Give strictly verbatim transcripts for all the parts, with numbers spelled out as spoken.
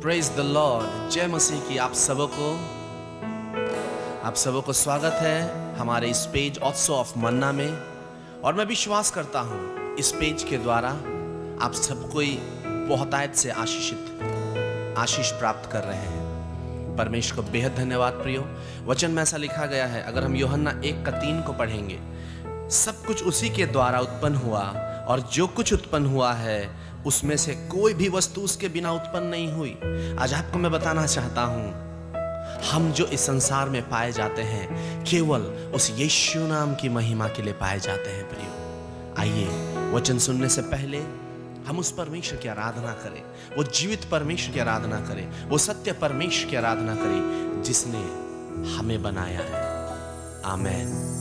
Praise the Lord. जय मसीह की आप सबों को आप सबों को स्वागत है हमारे इस पेज ऑल्सो ऑफ मन्ना में। और मैं विश्वास करता हूँ इस पेज के द्वारा आप सब कोई बहुतायत से आशीषित आशीष प्राप्त कर रहे हैं। परमेश्वर को बेहद धन्यवाद प्रियो। वचन में ऐसा लिखा गया है, अगर हम यूहन्ना एक का तीन को पढ़ेंगे, सब कुछ उसी के द्वारा उत्पन्न हुआ और जो कुछ उत्पन्न हुआ है उसमें से कोई भी वस्तु उसके बिना उत्पन्न नहीं हुई। आज आपको मैं बताना चाहता हूं, हम जो इस संसार में पाए जाते हैं केवल उस यीशु नाम की महिमा के लिए पाए जाते हैं प्रियो। आइए वचन सुनने से पहले हम उस परमेश्वर की आराधना करें, वो जीवित परमेश्वर की आराधना करें, वो सत्य परमेश्वर की आराधना करें जिसने हमें बनाया है। आमीन।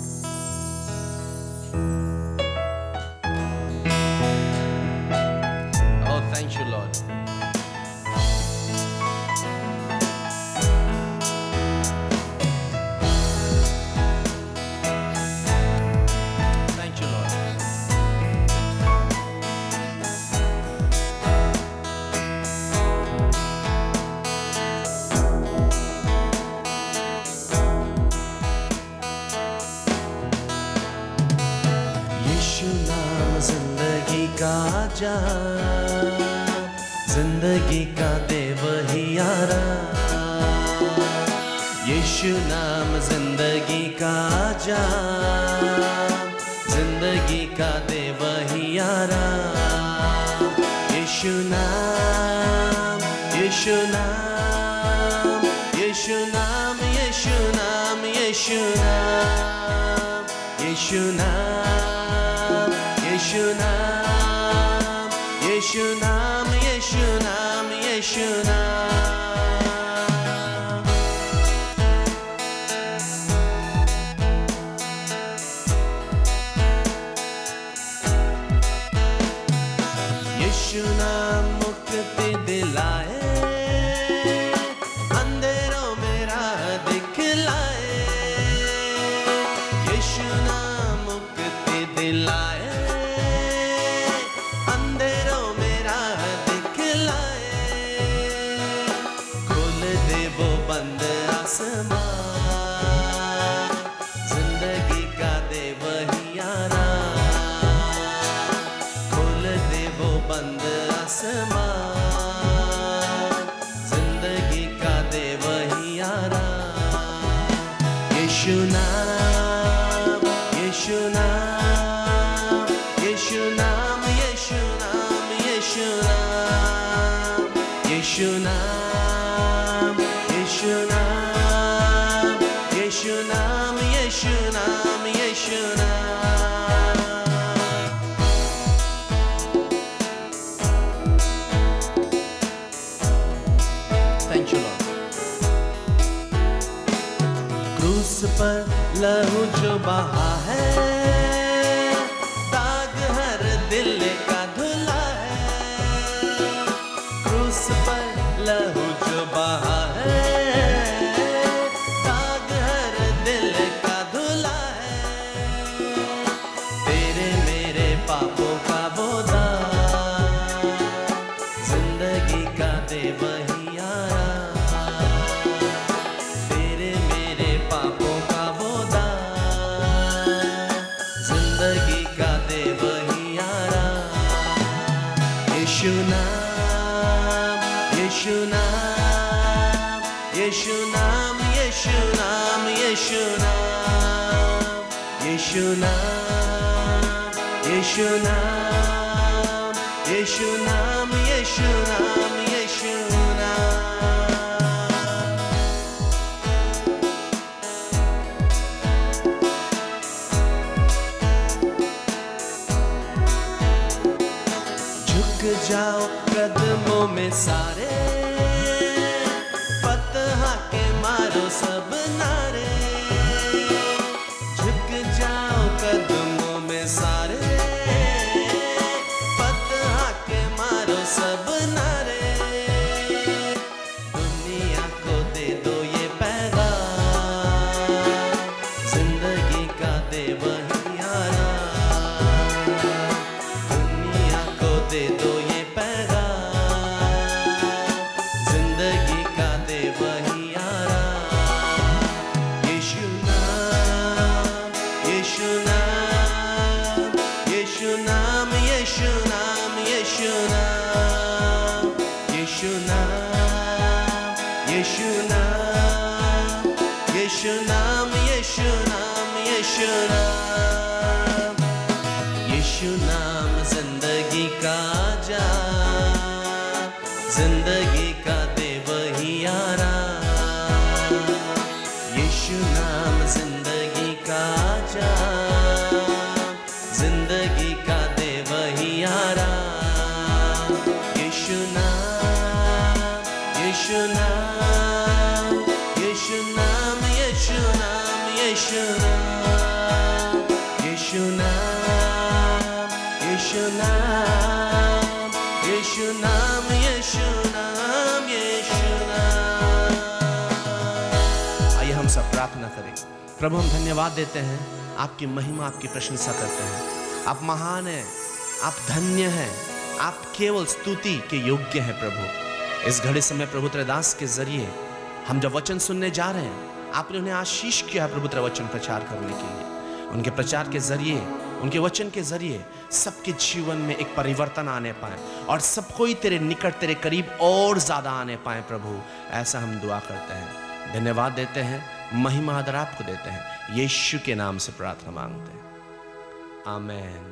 Thank you, Lord. Thank you, Lord. यीशु नाम जिंदगी का जान, जिंदगी का दे वही आराम। यीशु नाम जिंदगी का जाम, जिंदगी का दे वही आराम। यीशु नाम, यीशु नाम, यीशु नाम, यीशु नाम, यीशु नाम, यीशु नाम, यीशु नाम, यीशु नाम, यीशु नाम, यीशु नाम। यीशु नाम मुक्ति दिलाए, अंधेरों में राह दिखलाए। यीशु नाम मुक्ति दिलाए, जिंदगी का दे वही आराम। खोल दे वो बंद आसमान, जिंदगी का दे वही आराम। यीशु नाम, यीशु नाम, यीशु नाम, यीशु नाम, यीशु नाम, यीशु नाम, यीशु नाम, यीशु नाम, यीशु नाम, यीशु नाम। Thank you, Lord. क्रूस पर लहू जो बहा है, दाग हर दिल का धुला है। क्रूस पर लहू जो बहा है, पापों का बोझा जिंदगी का दे वही आराम। तेरे मेरे पापों का बोझा जिंदगी का दे वही आराम। यीशु नाम, यीशु नाम, यीशु नाम, यीशु नाम, यीशु नाम, यीशु नाम, यीशु नाम, यीशु नाम, यीशु नाम, यीशु नाम। झुक जाओ कदमों में सारे, फतह के मारो सब नारे। झुक जाओ कदमों में सारे, सब नारे। दुनिया को दे दो ये पैगाम, जिंदगी का दे वही आराम। दुनिया को दे दो ये पैगाम, यीशु नाम, यीशु नाम, यीशु नाम, यीशु नाम, यीशु नाम, यीशु नाम, यीशु नाम, यीशु नाम जिंदगी का जाम, जिंदगी का दे वही आराम, यीशु नाम जिंदगी का जाम, जिंदगी का दे वही आराम, यीशु नाम, यीशु नाम, यीशु नाम, यीशु नाम, यीशु नाम, यीशु नाम, यीशु नाम, यीशु नाम, यीशु नाम, यीशु नाम। आइए हम सब प्रार्थना करें। प्रभु हम धन्यवाद देते हैं, आपकी महिमा, आपकी प्रशंसा करते हैं। आप महान हैं, आप धन्य हैं, आप केवल स्तुति के योग्य हैं प्रभु। इस घड़ी समय प्रभु तेरे दास के जरिए हम जब वचन सुनने जा रहे हैं, आपने उन्हें आशीष किया है प्रभु तेरा वचन प्रचार करने के लिए। उनके प्रचार के जरिए, उनके वचन के जरिए सबके जीवन में एक परिवर्तन आने पाए और सब कोई तेरे निकट, तेरे करीब और ज्यादा आने पाए प्रभु। ऐसा हम दुआ करते हैं, धन्यवाद देते हैं, महिमा आदर आपको देते हैं, यीशु के नाम से प्रार्थना मांगते हैं, आमेन।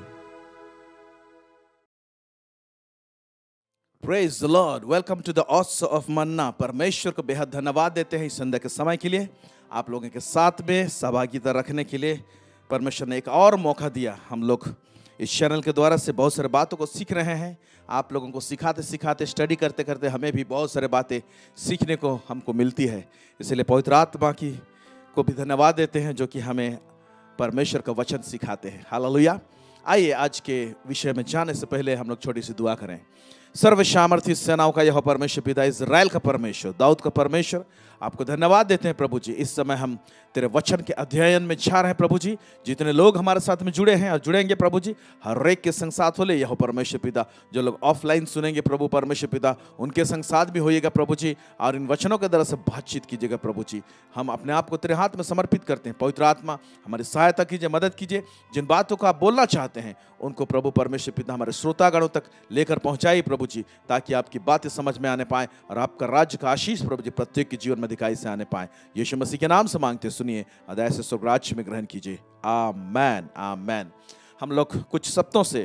Praise the Lord. Welcome to the Oaths of Manna. परमेश्वर को बेहद धन्यवाद देते हैं इस संध्या के समय के लिए, आप लोगों के साथ में सहभागिता रखने के लिए। परमेश्वर ने एक और मौका दिया। हम लोग इस चैनल के द्वारा से बहुत सारे बातों को सीख रहे हैं। आप लोगों को सिखाते सिखाते, स्टडी करते करते हमें भी बहुत सारे बातें सीखने को हमको मिलती है। इसलिए पवित्र आत्मा की को भी धन्यवाद देते हैं जो कि हमें परमेश्वर का वचन सिखाते हैं। हालेलुया। आइए आज के विषय में जाने से पहले हम लोग छोटी सी दुआ करें। सर्वसामर्थी सेनाओं का यह परमेश्वर पिता, इज़राइल का परमेश्वर, दाऊद का परमेश्वर, आपको धन्यवाद देते हैं प्रभु जी। इस समय हम तेरे वचन के अध्ययन में जा रहे हैं प्रभु जी। जितने लोग हमारे साथ में जुड़े हैं और जुड़ेंगे प्रभु जी, हर एक के संग साथ हो ले यह परमेश्वर पिता। जो लोग ऑफलाइन सुनेंगे प्रभु परमेश्वर पिता, उनके संग साथ भी होइएगा प्रभु जी, और इन वचनों के द्वारा से बातचीत कीजिएगा प्रभु जी। हम अपने आप को तेरे हाथ में समर्पित करते हैं। पवित्र आत्मा हमारी सहायता कीजिए, मदद कीजिए। जिन बातों को आप बोलना चाहते हैं उनको प्रभु परमेश्वर पिता हमारे श्रोतागणों तक लेकर पहुंचाइए प्रभु जी, ताकि आपकी बातें समझ में आने पाए और आपका राज्य का आशीष प्रभु जी प्रत्येक के जीवन में दिखाई से आने पाए। यीशु मसीह के नाम से मांगते, सुनिए, अदय से स्वर्ग राज्य में ग्रहण कीजिए। आमेन, आमेन। हम लोग कुछ सप्ताहों से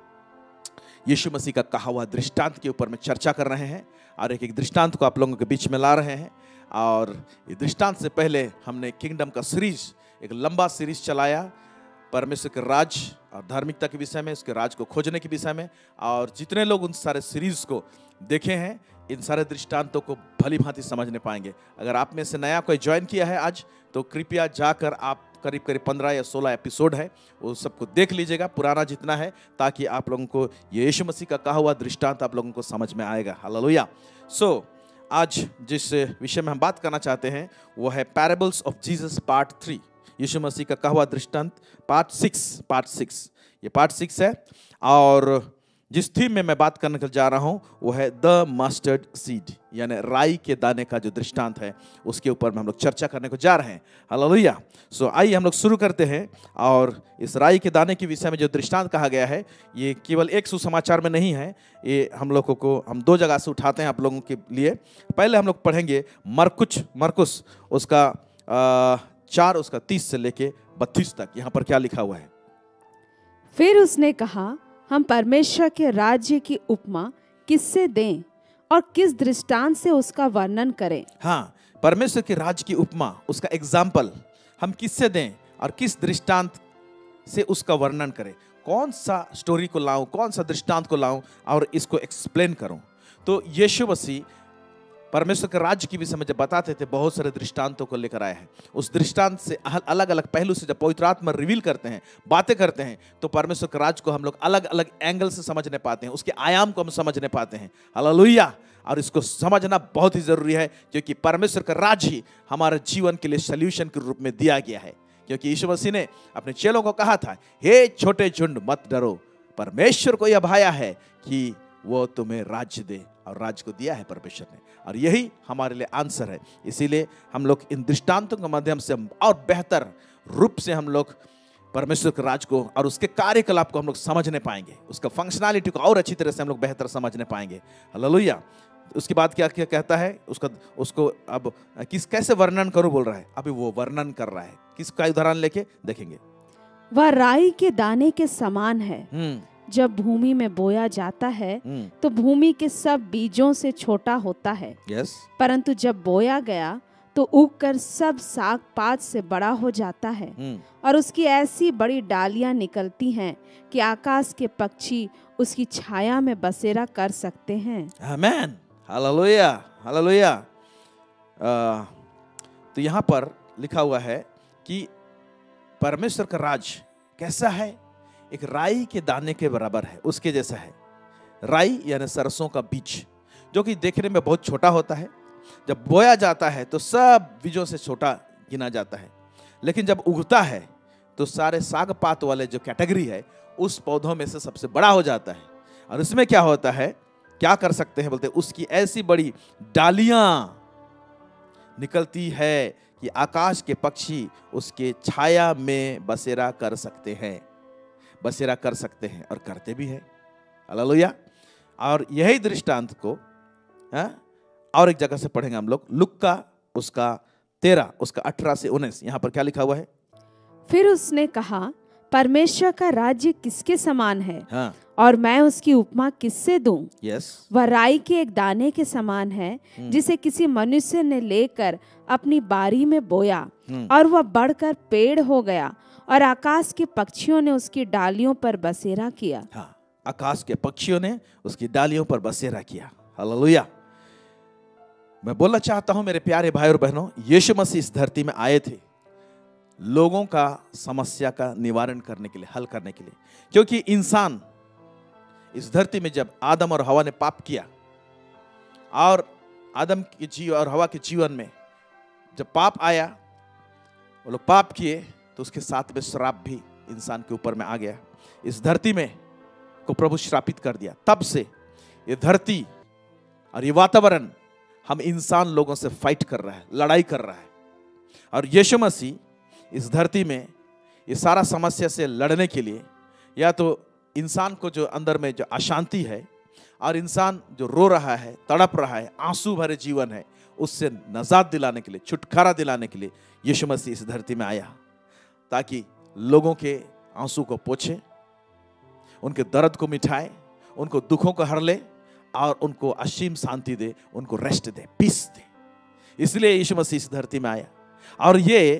यीशु मसीह का कहा हुआ दृष्टांत के ऊपर में चर्चा कर रहे हैं और एक एक दृष्टांत को आप लोगों के बीच में ला रहे हैं। और ये दृष्टांत से पहले हमने किंगडम का सीरीज, एक लंबा सीरीज चलाया परमेश्वर के राज और धार्मिकता के विषय में, उसके राज को खोजने के विषय में। और जितने लोग उन सारे सीरीज को देखे हैं, इन सारे दृष्टांतों को भली भांति समझने पाएंगे। अगर आप में से नया कोई ज्वाइन किया है आज, तो कृपया जाकर आप करीब करीब पंद्रह या सोलह एपिसोड है, वो सबको देख लीजिएगा, पुराना जितना है, ताकि आप लोगों को ये यीशु मसीह का कहा हुआ दृष्टांत आप लोगों को समझ में आएगा। हालेलुया। सो आज जिस विषय में हम बात करना चाहते हैं वो है parables of Jesus part three. यीशु मसीह का कहा हुआ दृष्टांत पार्ट सिक्स, पार्ट सिक्स ये पार्ट सिक्स है। और जिस थीम में मैं बात करने जा रहा हूं वो है द मस्टर्ड सीड, यानी राई के दाने का जो दृष्टांत है उसके ऊपर में हम लोग चर्चा करने को जा रहे हैं। हालेलुया। सो आइए हम लोग शुरू करते हैं। और इस राई के दाने के विषय में जो दृष्टांत कहा गया है, ये केवल एक सुसमाचार में नहीं है, ये हम लोगों को हम दो जगह से उठाते हैं आप लोगों के लिए। पहले हम लोग पढ़ेंगे मरकुच मरकुस उसका आ, चार उसका तीस से लेके बत्तीस तक। यहाँ पर क्या लिखा हुआ है? फिर उसने कहा, हम परमेश्वर के राज्य की उपमा किससे दें और किस दृष्टांत से उसका वर्णन करें? हाँ, परमेश्वर के राज्य की उपमा, उसका एग्जाम्पल हम किससे दें और किस दृष्टांत से उसका वर्णन करें। कौन सा स्टोरी को लाऊं, कौन सा दृष्टांत को लाऊं और इसको एक्सप्लेन करूं। तो यीशु मसीह परमेश्वर के राज्य की विषय में जब बताते थे, बहुत सारे दृष्टांतों को लेकर आए हैं। उस दृष्टांत से अलग अलग पहलू से जब पवित्र आत्मा रिवील करते हैं, बातें करते हैं, तो परमेश्वर के राज्य को हम लोग अलग अलग एंगल से समझने पाते हैं, उसके आयाम को हम समझने पाते हैं। हालेलुया। और इसको समझना बहुत ही जरूरी है, क्योंकि परमेश्वर का राज्य ही हमारे जीवन के लिए सल्यूशन के रूप में दिया गया है। क्योंकि यीशु मसीह ने अपने चेलों को कहा था, हे छोटे झुंड मत डरो, परमेश्वर को यह भाया है कि वो तुम्हें राज्य दे, और राज्य को दिया है परमेश्वर ने, और यही हमारे लिए आंसर है। इसीलिए हम लोग इन दृष्टांतों के माध्यम से और बेहतर रूप से हम लोग परमेश्वर के राज को और उसके कार्यकलाप को हम लोग समझने पाएंगे, उसका फंक्शनैलिटी को और अच्छी तरह से हम लोग बेहतर समझने पाएंगे। हालेलुया। उसके बाद क्या क्या कहता है, उसका उसको अब किस कैसे वर्णन करूं बोल रहा है, अभी वो वर्णन कर रहा है। किसका उदाहरण लेके देखेंगे। वह राई के दाने के समान है, हम्म जब भूमि में बोया जाता है हम्म तो भूमि के सब बीजों से छोटा होता है, यस परंतु जब बोया गया तो उगकर सब साग पात से बड़ा हो जाता है हम्म और उसकी ऐसी बड़ी डालियां निकलती हैं कि आकाश के पक्षी उसकी छाया में बसेरा कर सकते हैं। आमेन। Hallelujah hallelujah. आ, तो यहाँ पर लिखा हुआ है कि परमेश्वर का राज कैसा है, एक राई के दाने के बराबर है, उसके जैसा है। राई यानी सरसों का बीज, जो कि देखने में बहुत छोटा होता है, जब बोया जाता है तो सब बीजों से छोटा गिना जाता है, लेकिन जब उगता है तो सारे साग पात वाले जो कैटेगरी है उस पौधों में से सबसे बड़ा हो जाता है। और इसमें क्या होता है, क्या कर सकते हैं बोलते हैं, उसकी ऐसी बड़ी डालियां निकलती है कि आकाश के पक्षी उसके छाया में बसेरा कर सकते हैं, बसेरा कर सकते हैं और करते भी हैं। हालेलुया। और यही दृष्टांत को हा? और एक जगह से पढ़ेंगे हम लोग, लुक्का उसका तेरह उसका अठारह से उन्नीस। यहाँ पर क्या लिखा हुआ है। फिर उसने कहा, परमेश्वर का राज्य किसके समान है, हाँ और मैं उसकी उपमा किससे दूं। यस वह राई के एक दाने के समान है, जिसे किसी मनुष्य ने लेकर अपनी बारी में बोया, और वह बढ़कर पेड़ हो गया और आकाश के पक्षियों ने उसकी डालियों पर बसेरा किया। हाँ, आकाश के पक्षियों ने उसकी डालियों पर बसेरा किया। हालेलुया। मैं बोलना चाहता हूं मेरे प्यारे भाई और बहनों, यीशु मसीह इस धरती में आए थे लोगों का समस्या का निवारण करने के लिए, हल करने के लिए। क्योंकि इंसान इस धरती में जब आदम और हवा ने पाप किया, और आदम के जीवन और हवा के जीवन में जब पाप आया, वो लोग पाप किए, तो उसके साथ में श्राप भी इंसान के ऊपर में आ गया। इस धरती में को प्रभु श्रापित कर दिया। तब से ये धरती और ये वातावरण हम इंसान लोगों से फाइट कर रहा है, लड़ाई कर रहा है। और यीशु मसीह इस धरती में ये सारा समस्या से लड़ने के लिए, या तो इंसान को जो अंदर में जो अशांति है और इंसान जो रो रहा है, तड़प रहा है, आंसू भरे जीवन है, उससे नजात दिलाने के लिए, छुटकारा दिलाने के लिए यीशु मसीह इस धरती में आया, ताकि लोगों के आंसू को पोंछे, उनके दर्द को मिटाए, उनको दुखों को हर ले और उनको असीम शांति दे, उनको रेस्ट दे, पीस दे। इसलिए यीशु मसीह इस धरती में आया। और ये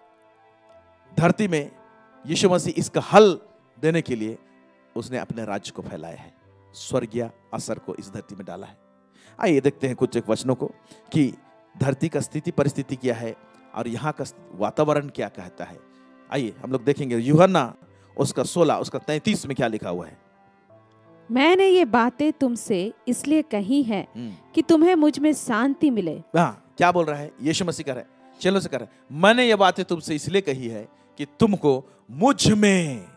धरती में यीशु मसीह इसका हल देने के लिए उसने अपने राज्य को फैलाया है, स्वर्गीय असर को इस धरती में डाला है। आइए देखते हैं कुछ एक वचनों को कि धरती का स्थिति परिस्थिति क्या है और यहाँ का वातावरण क्या कहता है। आइए हम लोग देखेंगे यूहन्ना उसका सोलह उसका तैंतीस में क्या लिखा हुआ है। मैंने ये बातें तुमसे इसलिए कही है कि तुम्हें मुझ में शांति मिले। हाँ, क्या बोल रहा है यीशु मसीह कह रहा है, चलो से कह रहा है, मैंने ये बातें तुमसे इसलिए कही है कि तुमको मुझ में,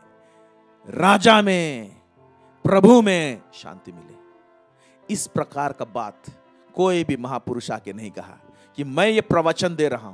राजा में, प्रभु में शांति मिले। इस प्रकार का बात कोई भी महापुरुष आके नहीं कहा कि मैं ये प्रवचन दे रहा हूं,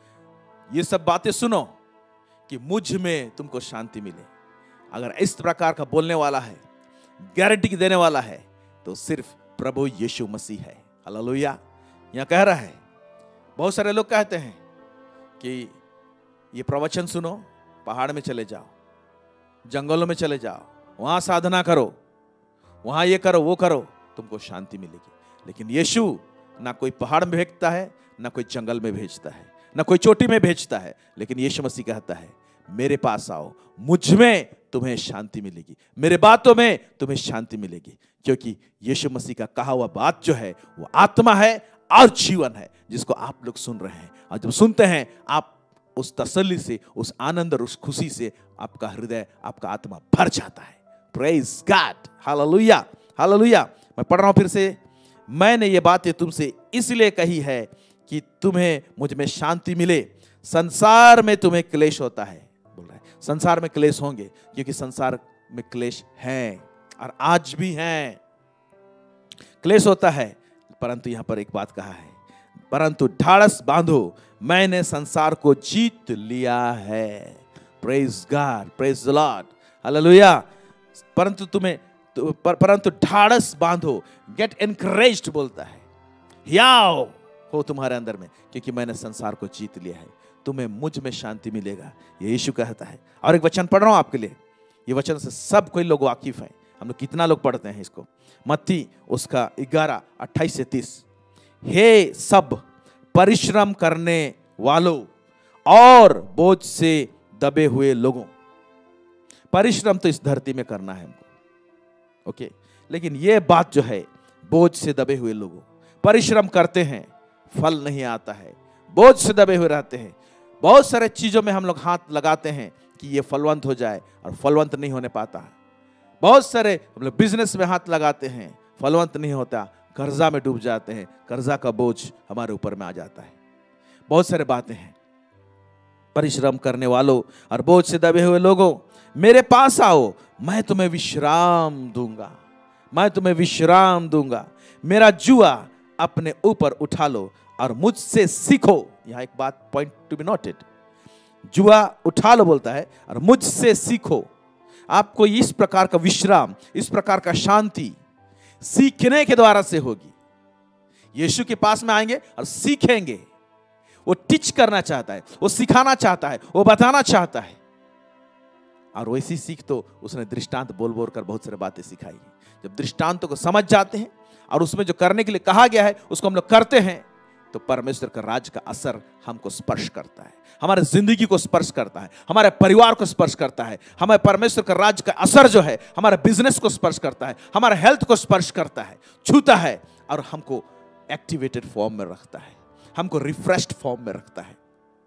ये सब बातें सुनो कि मुझ में तुमको शांति मिले। अगर इस प्रकार का बोलने वाला है, गारंटी देने वाला है, तो सिर्फ प्रभु यीशु मसीह है। हालेलुया। यहां कह रहा है, बहुत सारे लोग कहते हैं कि ये प्रवचन सुनो, पहाड़ में चले जाओ, जंगलों में चले जाओ, वहां साधना करो, वहां ये करो वो करो, तुमको शांति मिलेगी। लेकिन यीशु ना कोई पहाड़ में भेजता है, ना कोई जंगल में भेजता है, ना कोई चोटी में भेजता है, लेकिन यीशु मसीह कहता है, मेरे पास आओ, मुझ में तुम्हें शांति मिलेगी, मेरे बातों में तुम्हें शांति मिलेगी। क्योंकि यीशु मसीह का कहा हुआ बात जो है वो आत्मा है और जीवन है, जिसको आप लोग सुन रहे हैं। और जब सुनते हैं आप उस तसल्ली से, उस आनंद और उस खुशी से आपका हृदय, आपका आत्मा भर जाता है। Praise God. Hallelujah hallelujah. मैं पढ़ रहा हूं फिर से, मैंने ये बातें तुमसे इसलिए कही है कि तुम्हें मुझ में शांति मिले। संसार में तुम्हें क्लेश होता है, बोल रहा है, संसार में क्लेश होंगे, क्योंकि संसार में क्लेश हैं और आज भी हैं, क्लेश होता है। परंतु यहां पर एक बात कहा है, परंतु ढाढ़स बांधो, मैंने संसार को जीत लिया है। Praise God, praise the Lord, hallelujah. परंतु तुम्हें तु, पर, परंतु ढाढ़स बांधो, गेट एनकरेज्ड बोलता है, हियाव हो तुम्हारे अंदर में, क्योंकि मैंने संसार को जीत लिया है, तुम्हें मुझ में शांति मिलेगा, ये यीशु कहता है। और एक वचन पढ़ रहा हूं आपके लिए, ये वचन से सब कोई लोग वाकिफ है, हम लोग कितना लोग पढ़ते हैं इसको। मत्ती उसका ग्यारह अट्ठाईस से तीस, हे सब परिश्रम करने वालों और बोझ से दबे हुए लोगों। परिश्रम तो इस धरती में करना है हमको, ओके, लेकिन ये बात जो है, बोझ से दबे हुए लोगों, परिश्रम करते हैं, फल नहीं आता है, बोझ से दबे हुए रहते हैं। बहुत सारे चीजों में हम लोग हाथ लगाते हैं कि ये फलवंत हो जाए, और फलवंत नहीं होने पाता है। बहुत सारे हम लोग बिजनेस में हाथ लगाते हैं, फलवंत नहीं होता, कर्जा में डूब जाते हैं, कर्जा का बोझ हमारे ऊपर में आ जाता है। बहुत सारे बातें हैं। परिश्रम करने वालों और बोझ से दबे हुए लोगों, मेरे पास आओ, मैं तुम्हें विश्राम दूंगा, मैं तुम्हें विश्राम दूंगा। मेरा जुआ अपने ऊपर उठा लो और मुझसे सीखो। यहां एक बात पॉइंट टू बी नोटेड, जुआ उठा लो बोलता है, और मुझसे सीखो। आपको इस प्रकार का विश्राम, इस प्रकार का शांति सीखने के द्वारा से होगी। यीशु के पास में आएंगे और सीखेंगे। वो टीच करना चाहता है, वो सिखाना चाहता है, वो बताना चाहता है। और वैसी सीख तो उसने दृष्टांत बोल बोल कर बहुत सारी बातें सिखाई है। जब दृष्टांतों को समझ जाते हैं और उसमें जो करने के लिए कहा गया है उसको हम लोग करते हैं, तो परमेश्वर का राज का असर हमको स्पर्श करता है, हमारे जिंदगी को स्पर्श करता है, हमारे परिवार को स्पर्श करता है। हमारे परमेश्वर का राज का असर जो है हमारे बिजनेस को स्पर्श करता है, हमारे हेल्थ को स्पर्श करता है, छूता है, और हमको एक्टिवेटेड फॉर्म में रखता है, हमको रिफ्रेश्ड फॉर्म में रखता है,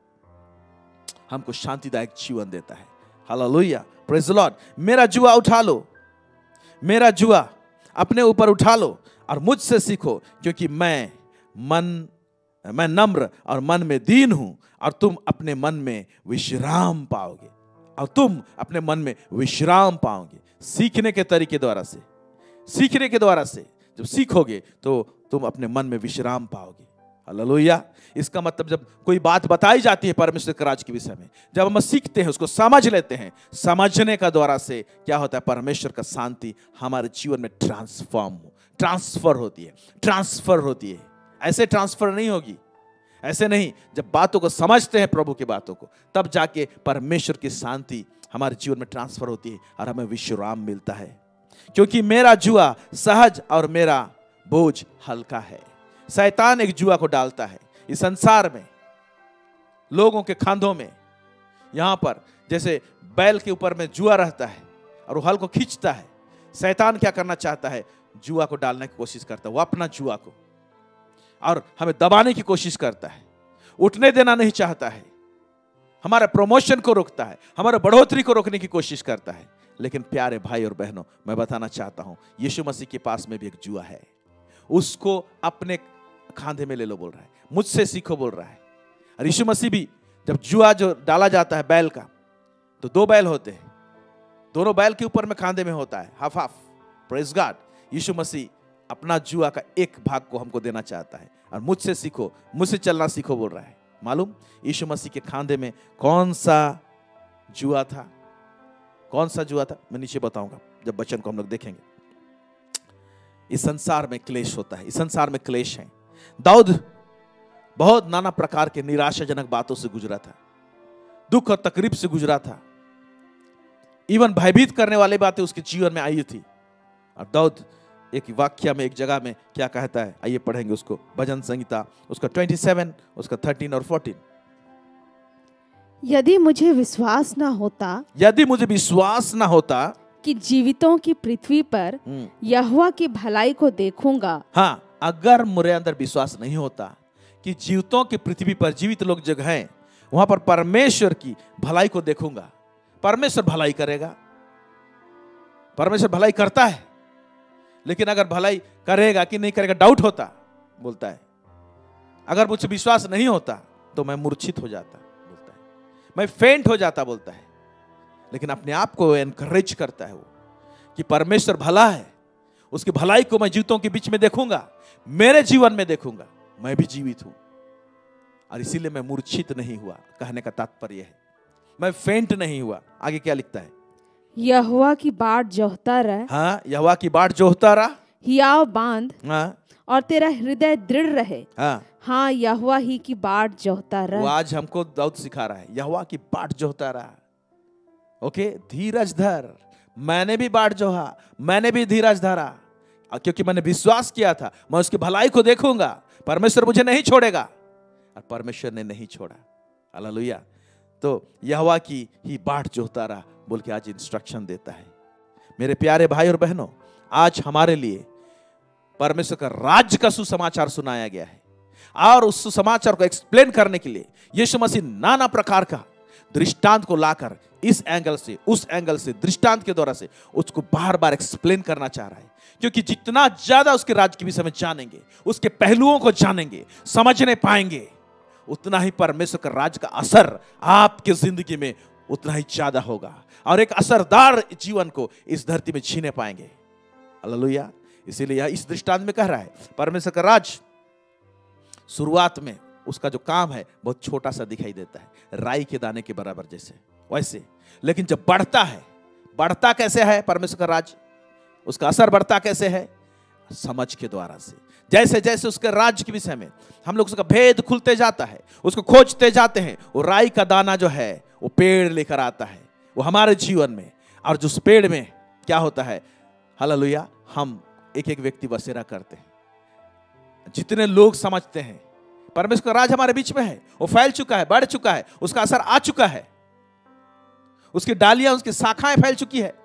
हमको शांतिदायक जीवन देता है। Hallelujah, praise the Lord. मेरा जुआ उठा लो, मेरा जुआ अपने ऊपर उठा लो और मुझसे सीखो, क्योंकि मैं मन मैं नम्र और मन में दीन हूं, और तुम अपने मन में विश्राम पाओगे, और तुम अपने मन में विश्राम पाओगे। सीखने के तरीके द्वारा से, सीखने के द्वारा से जब सीखोगे तो तुम अपने मन में विश्राम पाओगे। हालेलुया। इसका मतलब जब कोई बात बताई जाती है परमेश्वर के राज के विषय में, जब हम सीखते हैं, उसको समझ लेते हैं, समझने का द्वारा से क्या होता है, परमेश्वर का शांति हमारे जीवन में ट्रांसफॉर्म ट्रांसफर होती है, ट्रांसफर होती है। ऐसे ट्रांसफर नहीं होगी, ऐसे नहीं। जब बातों को समझते हैं, प्रभु की बातों को, तब जाके परमेश्वर की शांति हमारे जीवन में ट्रांसफर होती है और हमें विश्राम मिलता है। क्योंकि मेरा जुआ सहज और मेरा बोझ हल्का है। शैतान एक जुआ को डालता है इस संसार में, लोगों के खांधों में। यहां पर जैसे बैल के ऊपर में जुआ रहता है और वो हल को खींचता है। शैतान क्या करना चाहता है, जुआ को डालने की कोशिश करता है, वो अपना जुआ को, और हमें दबाने की कोशिश करता है, उठने देना नहीं चाहता है, हमारे प्रमोशन को रोकता है, हमारे बढ़ोतरी को रोकने की कोशिश करता है। लेकिन प्यारे भाई और बहनों, मैं बताना चाहता हूं, यीशु मसीह के पास में भी एक जुआ है, उसको अपने खांधे में ले लो बोल रहा है, मुझसे सीखो बोल रहा है। और यीशु मसीह भी, जब जुआ जो डाला जाता है बैल का, तो दो बैल होते हैं, दोनों बैल के ऊपर में खांधे में होता है, half half. Praise God. Yeshu Masih अपना जुआ का एक भाग को हमको देना चाहता है, और मुझसे सीखो, मुझसे चलना सीखो बोल रहा है। मालूम यीशु मसीह के खांधे में कौन सा जुआ था, कौन सा जुआ था, मैं नीचे बताऊंगा जब वचन को हम लोग देखेंगे। इस संसार में क्लेश होता है, इस संसार में क्लेश है। दाऊद बहुत नाना प्रकार के निराशाजनक बातों से गुजरा था, दुख और तकलीफ से गुजरा था, इवन भयभीत करने वाली बातें उसके जीवन में आई थी। और दाऊद एक वाक्य में, एक जगह में क्या कहता है, आइए पढ़ेंगे उसको, भजन संहिता उसका सत्ताईस, उसका तेरह और चौदह। यदि मुझे विश्वास ना होता, यदि मुझे विश्वास ना होता कि जीवितों की पृथ्वी पर यहोवा की भलाई को देखूंगा। हाँ, अगर मेरे अंदर विश्वास नहीं होता कि जीवितों की पृथ्वी पर, जीवित लोग जगह हैं, वहां पर परमेश्वर की भलाई को देखूंगा। परमेश्वर भलाई करेगा, परमेश्वर भलाई करता है, लेकिन अगर भलाई करेगा कि नहीं करेगा डाउट होता, बोलता है। अगर मुझे विश्वास नहीं होता तो मैं मूर्छित हो जाता, बोलता है, मैं फेंट हो जाता, बोलता है। लेकिन अपने आप को एनकरेज करता है वो कि परमेश्वर भला है, उसकी भलाई को मैं जीवितों के बीच में देखूंगा, मेरे जीवन में देखूंगा, मैं भी जीवित हूं, और इसीलिए मैं मूर्छित नहीं हुआ। कहने का तात्पर्य है मैं फेंट नहीं हुआ। आगे क्या लिखता है? यहोवा की बाट जोहता रह, हाँ, यहोवा की बाट जोहता रहा। हियाव बांध हाँ और तेरा हृदय दृढ़ रहे। हाँ, हाँ, यहोवा ही की बाट जोहता वो रह। आज हमको दाऊद सिखा रहा है, यहोवा की बाट जोहता रहा। ओके, धीरज धर। मैंने भी बाट जोहा, मैंने भी धीरज धरा, क्योंकि मैंने विश्वास किया था मैं उसकी भलाई को देखूंगा, परमेश्वर मुझे नहीं छोड़ेगा, और परमेश्वर ने नहीं छोड़ा। हालेलुया। तो यहोवा की ही बाट जोहता रहा बोल के आज इंस्ट्रक्शन देता है। मेरे प्यारे भाई और बहनों, आज हमारे लिए परमेश्वर का राज्य का सुसमाचार सुनाया गया है, और उस सुसमाचार को एक्सप्लेन करने के लिए यीशु मसीह नाना प्रकार का दृष्टांत को लाकर इस एंगल से उस एंगल से दृष्टांत के द्वारा से उसको बार बार एक्सप्लेन करना चाह रहा है। क्योंकि जितना ज्यादा उसके राज्य के विषय में जानेंगे, उसके पहलुओं को जानेंगे, समझने पाएंगे, उतना ही परमेश्वर का राज्य का असर आपकी जिंदगी में उतना ही ज्यादा होगा, और एक असरदार जीवन को इस धरती में जीने पाएंगे। हालेलुया। इसीलिए इस दृष्टांत में कह रहा है परमेश्वर का राज्य शुरुआत में उसका जो काम है बहुत छोटा सा दिखाई देता है, राई के दाने के बराबर जैसे वैसे, लेकिन जब बढ़ता है, बढ़ता कैसे है परमेश्वर का राज्य, उसका असर बढ़ता कैसे है? समझ के द्वारा से। जैसे जैसे उसके राज्य के विषय में हम लोग उसका भेद खुलते जाता है, उसको खोजते जाते हैं, वो राई का दाना जो है वो पेड़ लेकर आता है वो हमारे जीवन में, और जो उस पेड़ में क्या होता है, हालेलुया, हम एक एक व्यक्ति बसेरा करते हैं। जितने लोग समझते हैं परमेश्वर का राज हमारे बीच में है, वो फैल चुका है, बढ़ चुका है, उसका असर आ चुका है, उसकी डालियां, उसकी शाखाएं फैल चुकी है।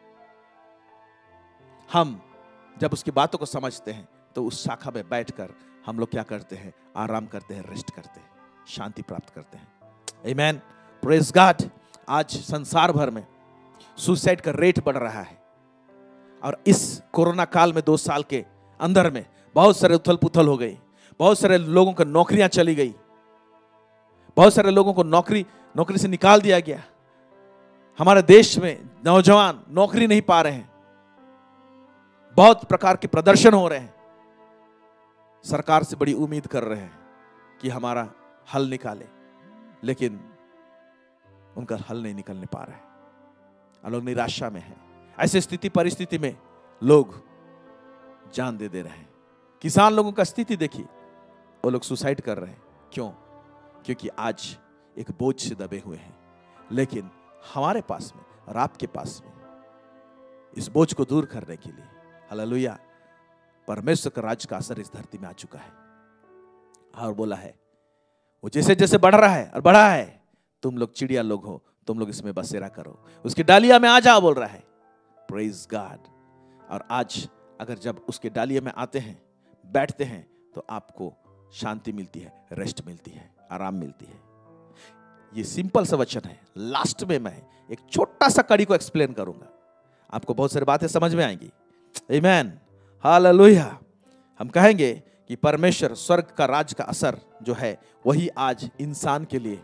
हम जब उसकी बातों को समझते हैं तो उस शाखा में बैठकर हम लोग क्या करते हैं? आराम करते हैं, रेस्ट करते हैं, शांति प्राप्त करते हैं। Amen, praise God. आज संसार भर में सुसाइड का रेट बढ़ रहा है, और इस कोरोना काल में दो साल के अंदर में बहुत सारे उथल पुथल हो गई, बहुत सारे लोगों को नौकरियां चली गई, बहुत सारे लोगों को नौकरी नौकरी से निकाल दिया गया। हमारे देश में नौजवान नौकरी नहीं पा रहे हैं, बहुत प्रकार के प्रदर्शन हो रहे हैं। सरकार से बड़ी उम्मीद कर रहे हैं कि हमारा हल निकाले, लेकिन उनका हल नहीं निकलने पा रहा है, और लोग निराशा में हैं। ऐसी स्थिति परिस्थिति में लोग जान दे दे रहे हैं। किसान लोगों का स्थिति देखिए, वो लोग सुसाइड कर रहे हैं। क्यों? क्योंकि आज एक बोझ से दबे हुए हैं। लेकिन हमारे पास में और आपके पास में इस बोझ को दूर करने के लिए, हालेलुया, परमेश्वर का राज्य का असर इस धरती में आ चुका है, और बोला है वो जैसे जैसे बढ़ रहा है और बढ़ा है, तुम लोग चिड़िया लोग हो, तुम लोग इसमें बसेरा करो, उसकी डालिया में आ जाओ, बोल रहा है। Praise God. और आज अगर जब उसके डालिया में आते हैं, बैठते हैं, तो आपको शांति मिलती है, रेस्ट मिलती है, आराम मिलती है। ये सिंपल सा वचन है। लास्ट में मैं एक छोटा सा कड़ी को एक्सप्लेन करूंगा, आपको बहुत सारी बातें समझ में आएंगी। Amen, hallelujah. हम कहेंगे कि परमेश्वर स्वर्ग का राज का असर जो है वही आज इंसान के लिए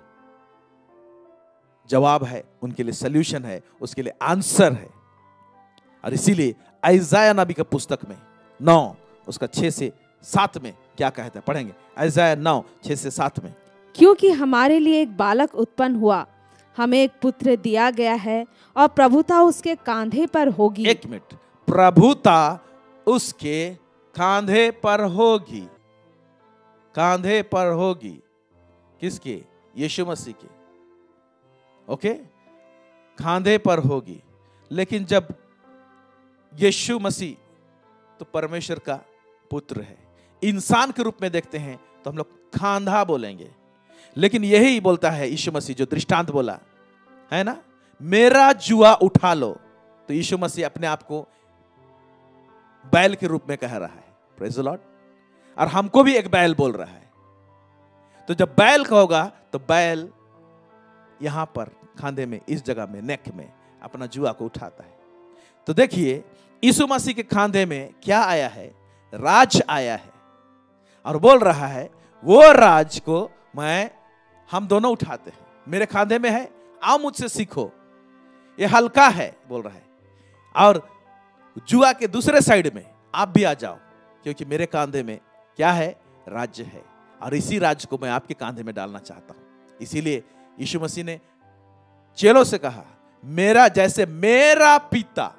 जवाब है, उनके लिए सल्यूशन है, उसके लिए आंसर है। और इसीलिए ऐसाया नबी का पुस्तक में नौ उसका छह से सात में क्या कहता है, पढ़ेंगे। ऐसाया नौ छह से सात में, क्योंकि हमारे लिए एक बालक उत्पन्न हुआ, हमें एक पुत्र दिया गया है, और प्रभुता उसके कांधे पर होगी। एक मिनट, प्रभुता उसके कांधे पर होगी। कांधे पर होगी किसके? यीशु मसीह के। ओके, कांधे पर होगी। लेकिन जब यीशु मसीह तो परमेश्वर का पुत्र है, इंसान के रूप में देखते हैं तो हम लोग खांधा बोलेंगे, लेकिन यही बोलता है यीशु मसीह जो दृष्टांत बोला है ना, मेरा जुआ उठा लो, तो यीशु मसीह अपने आप को बैल के रूप में कह रहा है। Praise the Lord. और हमको भी एक बैल बोल रहा है। तो जब बैल कहोगा तो बैल यहां पर खांधे में, इस जगह में, नेक में अपना जुआ को उठाता है। तो देखिए यीशु मसीह के खांधे में क्या आया है? राज आया है, और बोल रहा है वो राज को मैं हम दोनों उठाते हैं, मेरे खांधे में है, आओ मुझसे सीखो, ये हल्का है, बोल रहा है। और जुआ के दूसरे साइड में आप भी आ जाओ, क्योंकि मेरे कांधे में क्या है? राज्य है, और इसी राज्य को मैं आपके कांधे में डालना चाहता हूं। इसीलिए यीशु मसीह ने चेलों से कहा, मेरा जैसे मेरा पिता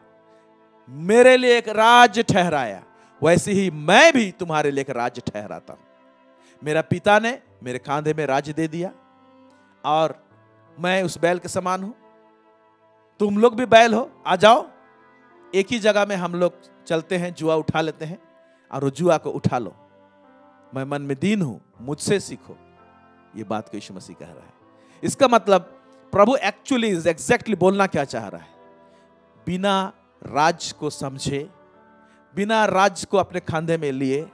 मेरे लिए एक राज ठहराया, वैसे ही मैं भी तुम्हारे लिए एक राज ठहराता हूं। मेरा पिता ने मेरे कांधे में राज दे दिया और मैं उस बैल के समान हूं। तुम लोग भी बैल हो, आ जाओ, एक ही जगह में हम लोग चलते हैं, जुआ उठा लेते हैं और जुआ को उठा लो। मैं मन में दीन हूं, मुझसे सीखो। ये बात को यीशु मसीह कह रहा है। इसका मतलब प्रभु एक्चुअली एग्जैक्टली बोलना क्या चाह रहा है? बिना राज को समझे, बिना राज को अपने खांधे में लिए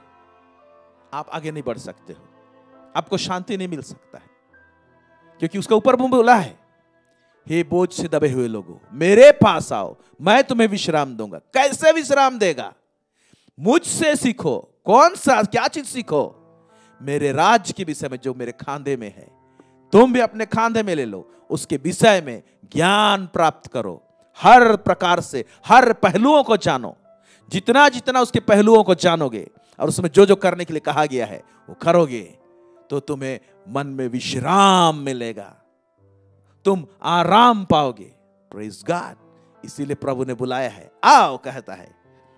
आप आगे नहीं बढ़ सकते हो, आपको शांति नहीं मिल सकता है। क्योंकि उसका ऊपर मुंह बोला है, हे बोझ से दबे हुए लोगों, मेरे पास आओ, मैं तुम्हें विश्राम दूंगा। कैसे विश्राम देगा? मुझसे सीखो। कौन सा, क्या चीज सीखो? मेरे राज के विषय में जो मेरे खांधे में है, तुम भी अपने खांधे में ले लो। उसके विषय में ज्ञान प्राप्त करो, हर प्रकार से हर पहलुओं को जानो। जितना जितना उसके पहलुओं को जानोगे और उसमें जो जो करने के लिए कहा गया है वो करोगे, तो तुम्हें मन में विश्राम मिलेगा, तुम आराम पाओगे। Praise God. इसीलिए प्रभु ने बुलाया है, आओ कहता है।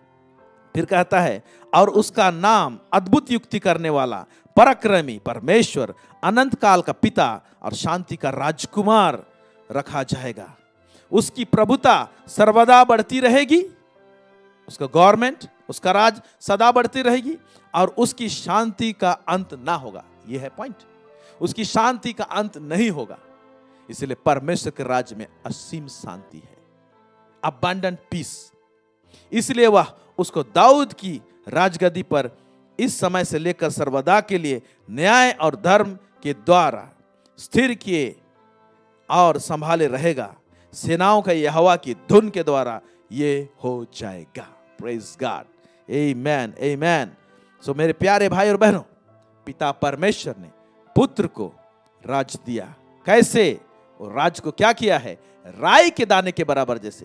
फिर कहता है, और उसका नाम अद्भुत युक्ति करने वाला, पराक्रमी परमेश्वर, अनंत काल का पिता और शांति का राजकुमार रखा जाएगा। उसकी प्रभुता सर्वदा बढ़ती रहेगी, उसका गवर्नमेंट, उसका राज सदा बढ़ती रहेगी और उसकी शांति का अंत ना होगा। यह है पॉइंट, उसकी शांति का अंत नहीं होगा। इसलिए परमेश्वर के राज्य में असीम शांति है, अबंडेंट पीस। इसलिए वह उसको दाऊद की राजगद्दी पर इस समय से लेकर सर्वदा के लिए न्याय और धर्म के द्वारा स्थिर किए और संभाले रहेगा। सेनाओं का यहोवा की धुन के द्वारा ये हो जाएगा। प्रेज गॉड, आमेन, आमेन। सो मेरे प्यारे भाई और बहनों, पिता परमेश्वर ने पुत्र को राज दिया। कैसे? और राज को क्या किया है? राई के दाने के बराबर जैसे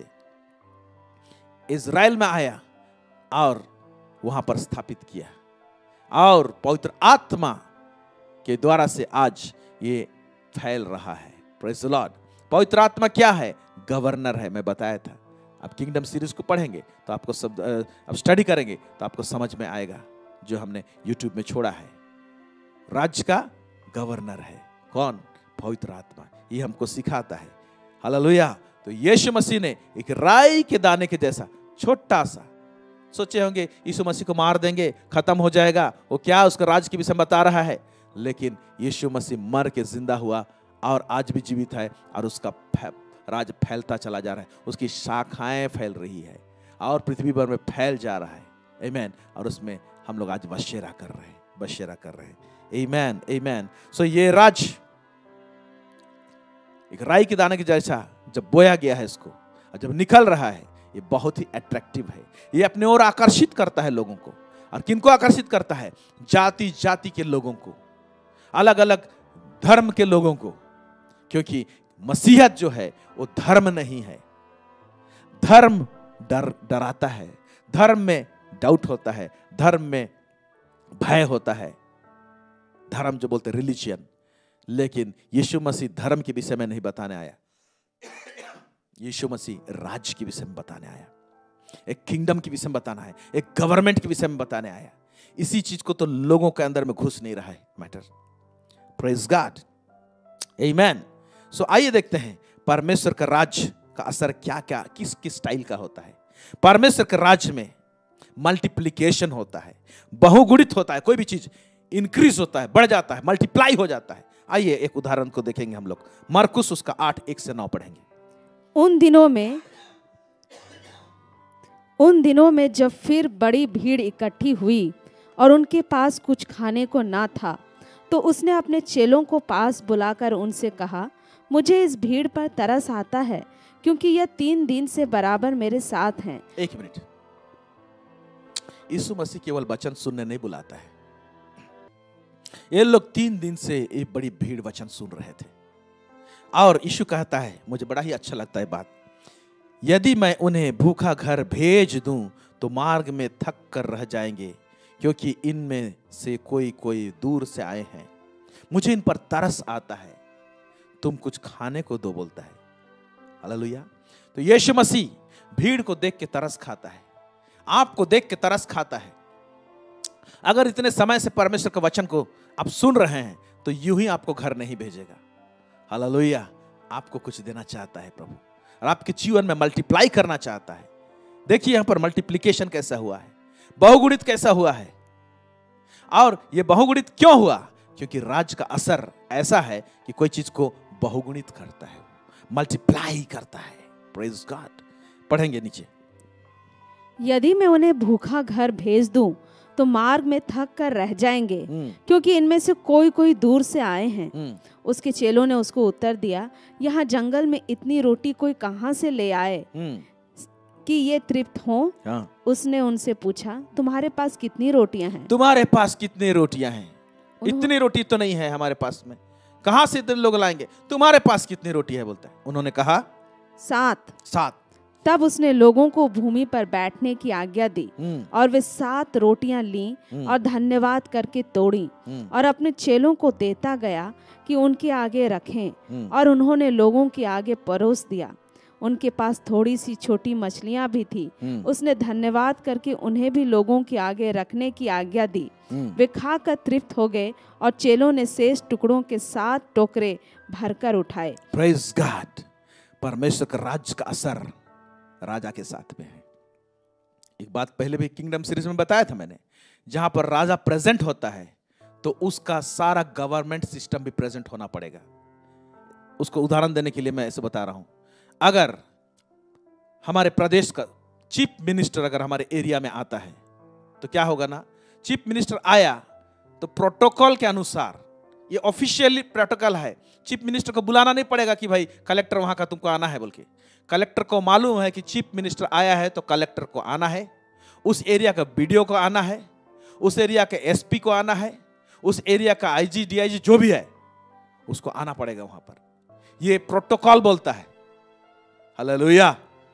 इज़राइल में आया और वहां पर स्थापित किया, और पवित्र आत्मा के द्वारा से आज ये फैल रहा है। Praise the Lord. पवित्र आत्मा क्या है? गवर्नर है। मैं बताया था, आप किंगडम सीरीज को पढ़ेंगे तो आपको सब, अब स्टडी करेंगे तो आपको समझ में आएगा जो हमने यूट्यूब में छोड़ा है। राज्य का गवर्नर है कौन? पवित्र आत्मा। ये हमको सिखाता है। हालेलुया। तो यीशु मसीह ने एक राई के दाने के जैसा छोटा सा, सोचे होंगे यीशु मसीह को मार देंगे, खत्म हो जाएगा, वो क्या उसका राज के विषय में बता रहा है। लेकिन यीशु मसीह मर के जिंदा हुआ और आज भी जीवित है और उसका राज फैलता चला जा रहा है, उसकी शाखाएं फैल रही है और पृथ्वी भर में फैल जा रहा है। आमेन। और उसमें हम लोग आज बशेरा कर रहे हैं, बशेरा कर रहे हैं। आमेन, आमेन। सो ये राज एक राई के दाने के जैसा जब बोया गया है इसको, और जब निकल रहा है, ये बहुत ही अट्रैक्टिव है। ये अपने ओर आकर्षित करता है लोगों को। और किनको आकर्षित करता है? जाति जाति के लोगों को, अलग अलग धर्म के लोगों को। क्योंकि मसीहत जो है वो धर्म नहीं है। धर्म डर डराता है, धर्म में डाउट होता है, धर्म में भय होता है, धर्म जो बोलते रिलीजियन। लेकिन यीशु मसीह धर्म के विषय में नहीं बताने आया, यीशु मसीह राज के विषय में बताने आया, एक किंगडम के विषय में बताना है, एक गवर्नमेंट के विषय में बताने आया। इसी चीज को तो लोगों के अंदर में घुस नहीं रहा है matter. Praise God, amen. So आइए देखते हैं परमेश्वर का राज का असर क्या क्या किस किस स्टाइल का होता है। परमेश्वर के राज में मल्टीप्लिकेशन होता है, बहुगुणित होता है। कोई भी चीज इंक्रीज होता है, बढ़ जाता है, मल्टीप्लाई हो जाता है। आइए एक उदाहरण को देखेंगे हम लोग। मरकुस उसका आठ एक से नौ पढ़ेंगे। उन दिनों में उन दिनों में जब फिर बड़ी भीड़ इकट्ठी हुई और उनके पास कुछ खाने को ना था, तो उसने अपने चेलों को पास बुलाकर उनसे कहा, मुझे इस भीड़ पर तरस आता है, क्योंकि यह तीन दिन से बराबर मेरे साथ हैं। एक मिनट, यीशु मसीह केवल वचन सुनने नहीं बुलाता है। ये लोग तीन दिन से एक बड़ी भीड़ वचन सुन रहे थे और यीशु कहता है, मुझे बड़ा ही अच्छा लगता है बात, यदि मैं उन्हें भूखा घर भेज दूं तो मार्ग में थक कर रह जाएंगे, क्योंकि इनमें से कोई कोई दूर से आए हैं। मुझे इन पर तरस आता है, तुम कुछ खाने को दो बोलता है। हालेलुया। तो यीशु मसीह भीड़ को देख के तरस खाता है, आपको देख के तरस खाता है। अगर इतने समय से परमेश्वर के वचन को आप सुन रहे हैं तो यूं ही आपको घर नहीं भेजेगा। हालेलुया। आपको कुछ देना चाहता है प्रभु, और आपके जीवन में मल्टीप्लाई करना चाहता है। देखिए यहां पर मल्टीप्लिकेशन कैसा हुआ है, बहुगुणित कैसा हुआ है। और यह बहुगुणित क्यों हुआ? क्योंकि राज का असर ऐसा है कि कोई चीज को बहुगुणित करता है, मल्टीप्लाई करता है। Praise God. पढ़ेंगे नीचे। यदि मैं उन्हें भूखा घर भेज दूं तो मार्ग में थक कर रह जाएंगे, क्योंकि इनमें से कोई कोई दूर से आए हैं। उसके चेलों ने उसको उत्तर दिया, यहाँ जंगल में इतनी रोटी कोई कहाँ से ले आए कि ये तृप्त हों? हाँ। उसने उनसे पूछा, तुम्हारे पास कितनी रोटियां हैं? तुम्हारे पास कितनी रोटियां हैं? इतनी रोटी तो नहीं है हमारे पास में, कहां से इतने लोग लाएंगे? तुम्हारे पास कितनी रोटी है? बोलता है। उन्होंने कहा सात। सात। तब उसने लोगों को भूमि पर बैठने की आज्ञा दी, और वे सात रोटियां लीं और धन्यवाद करके तोड़ी और अपने चेलों को देता गया कि उनके आगे रखें, और उन्होंने लोगों के आगे परोस दिया। उनके पास थोड़ी सी छोटी मछलियां भी थी। उसने धन्यवाद करके उन्हें भी लोगों के आगे रखने की आज्ञा दी। वे खाकर तृप्त हो गए, और चेलों ने शेष टुकड़ों के सात टोकरे भरकर उठाए। Praise God. परमेश्वर का राज का असर राजा के साथ में है। एक बात पहले भी किंगडम सीरीज में बताया था मैंने, जहां पर राजा प्रेजेंट होता है तो उसका सारा गवर्नमेंट सिस्टम भी प्रेजेंट होना पड़ेगा। उसको उदाहरण देने के लिए मैं ऐसे बता रहा हूं, अगर हमारे प्रदेश का चीफ मिनिस्टर अगर हमारे एरिया में आता है तो क्या होगा ना, चीफ मिनिस्टर आया तो प्रोटोकॉल के अनुसार, ये ऑफिशियली प्रोटोकॉल है, चीफ मिनिस्टर को बुलाना नहीं पड़ेगा कि भाई कलेक्टर वहां का तुमको आना है बोल के। कलेक्टर को मालूम है कि चीफ मिनिस्टर आया है तो कलेक्टर को आना है, उस एरिया का बीडीओ को आना है, उस एरिया के एसपी को आना है, उस एरिया का आईजी डीआईजी जो भी है उसको आना पड़ेगा वहां पर। ये प्रोटोकॉल बोलता है। हालेलुया।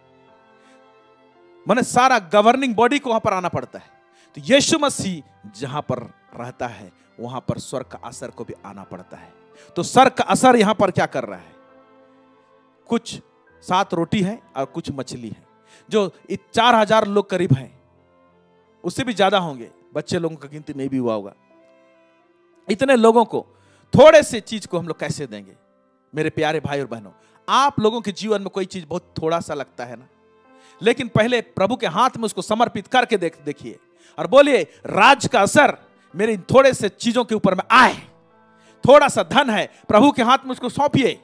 माने सारा गवर्निंग बॉडी को वहां पर आना पड़ता है। तो यीशु मसीह जहां पर रहता है वहां पर स्वर्ग का असर को भी आना पड़ता है। तो स्वर्ग का असर यहां पर क्या कर रहा है? कुछ सात रोटी है और कुछ मछली है, जो चार हजार लोग करीब हैं, उससे भी ज्यादा होंगे, बच्चे लोगों की गिनती नहीं भी हुआ होगा। इतने लोगों को थोड़े से चीज को हम लोग कैसे देंगे? मेरे प्यारे भाई और बहनों, आप लोगों के जीवन में कोई चीज बहुत थोड़ा सा लगता है ना, लेकिन पहले प्रभु के हाथ में उसको समर्पित करके देख देखिए और बोलिए, राज का असर मेरे इन थोड़े से चीजों के ऊपर में आए। थोड़ा सा धन है, प्रभु के हाथ में उसको सौंपिए।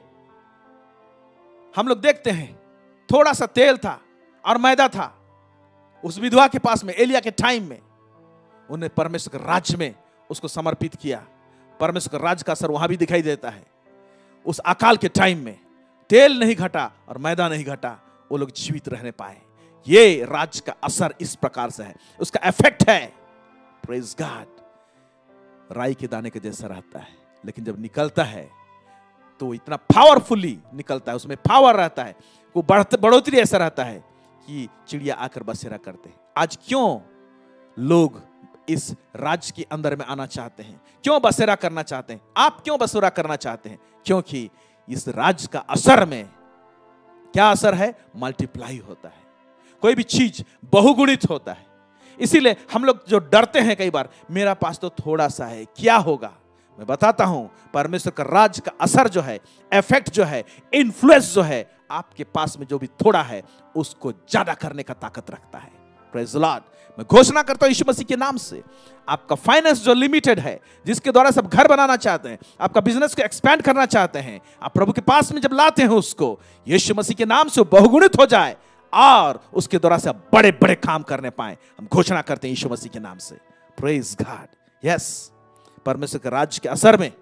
हम लोग देखते हैं थोड़ा सा तेल था और मैदा था उस विधवा के पास में, एलिया के टाइम में। उन्हें परमेश्वर के राज्य में उसको समर्पित किया। परमेश्वर का राज का असर वहां भी दिखाई देता है। उस अकाल के टाइम में तेल नहीं घटा और मैदा नहीं घटा, वो लोग जीवित रहने पाए। ये राज का असर इस प्रकार से है, उसका इफेक्ट है। Praise God. राई के दाने के जैसा रहता है, लेकिन जब निकलता है तो इतना पावरफुली निकलता है, उसमें पावर रहता है, वो बढ़ोतरी ऐसा रहता है कि चिड़िया आकर बसेरा करते हैं। आज क्यों लोग इस राज्य के अंदर में आना चाहते हैं? क्यों बसेरा करना चाहते हैं? आप क्यों बसेरा करना चाहते हैं? क्योंकि इस राज्य का असर में क्या असर है? मल्टीप्लाई होता है, कोई भी चीज बहुगुणित होता है। इसीलिए हम लोग जो डरते हैं कई बार, मेरा पास तो थोड़ा सा है, क्या होगा? मैं बताता हूं, परमेश्वर का राज का असर जो है, इफेक्ट जो है, इन्फ्लुएंस जो है, आपके पास में जो भी थोड़ा है उसको ज्यादा करने का ताकत रखता है। Praise the Lord. मैं घोषणा करता हूं यीशु मसीह के नाम से, आपका फाइनेंस जो लिमिटेड है, जिसके द्वारा सब घर बनाना चाहते हैं, आपका बिजनेस को एक्सपेंड करना चाहते हैं, आप प्रभु के पास में जब लाते हैं उसको, यीशु मसीह के नाम से बहुगुणित हो जाए और उसके द्वारा से आप बड़े बड़े काम करने पाए। हम घोषणा करते हैं यीशु मसीह के नाम से। Praise God. यस, परमेश्वर के राज्य के असर में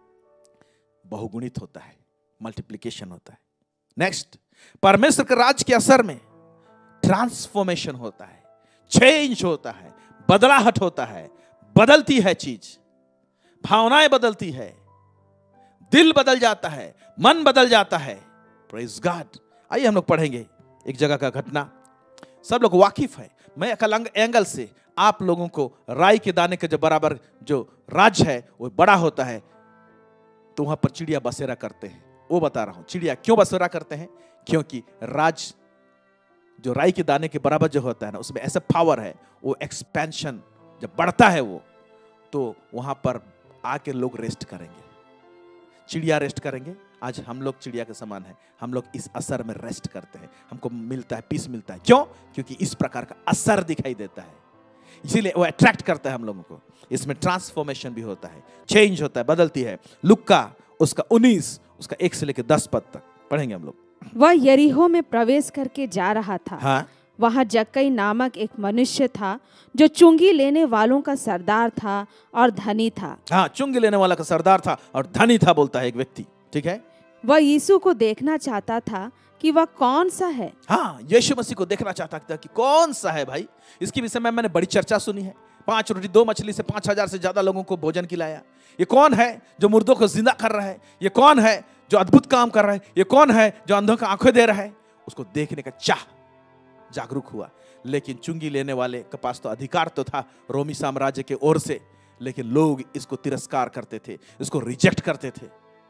बहुगुणित होता है, मल्टीप्लिकेशन होता है। नेक्स्ट, परमेश्वर के राज्य के असर में ट्रांसफॉर्मेशन होता है, चेंज होता है, बदलाहट होता है, बदलती है चीज, भावनाएं बदलती है, दिल बदल जाता है, मन बदल जाता है। Praise God. आइए हम लोग पढ़ेंगे एक जगह का घटना। सब लोग वाकिफ है, मैं एक अलग एंगल से आप लोगों को राई के दाने के जो बराबर जो राज्य है वो बड़ा होता है, तो वहां पर चिड़िया बसेरा करते हैं, वो बता रहा हूं। चिड़िया क्यों बसेरा करते हैं? क्योंकि राज जो राई के दाने के बराबर जो होता है ना, उसमें ऐसा पावर है, वो एक्सपेंशन जब बढ़ता है वो, तो वहां पर आके लोग रेस्ट करेंगे, चिड़िया रेस्ट करेंगे। आज हम लोग चिड़िया के समान है, हम लोग इस असर में रेस्ट करते हैं, हमको मिलता है, पीस मिलता है। क्यों? क्योंकि इस प्रकार का असर दिखाई देता है, इसीलिए वो अट्रैक्ट करता है हम लोगों को। इसमें ट्रांसफॉर्मेशन भी होता है, चेंज होता है, बदलती है। लुक्का उसका उन्नीस उसका एक से लेकर दस पद तक पढ़ेंगे हम लोग। वह यरीहो में प्रवेश करके जा रहा था। हाँ, वहाँ जक्कई नामक एक मनुष्य था जो चुंगी लेने वालों का सरदार था और धनी था। हाँ, चुंगी लेने वाला का सरदार था और धनी था, बोलता है एक व्यक्ति। ठीक है, वह यीशु को देखना चाहता था कि वह कौन सा है। हाँ, यीशु मसीह को देखना चाहता था कि कौन सा है भाई। इसके विषय में मैंने बड़ी चर्चा सुनी है। पांच रोटी दो मछली से पांच हजार से ज्यादा लोगों को भोजन खिलाया। ये कौन है जो मुर्दों को जिंदा कर रहा है? ये कौन है जो अद्भुत काम कर रहा है? ये कौन है जो अंधों को आंखें दे रहा है? उसको देखने का चाह जागरूक हुआ। लेकिन चुंगी लेने वाले के पास तो अधिकार तो था रोमी साम्राज्य के ओर से, लेकिन लोग इसको तिरस्कार करते थे, इसको रिजेक्ट करते थे,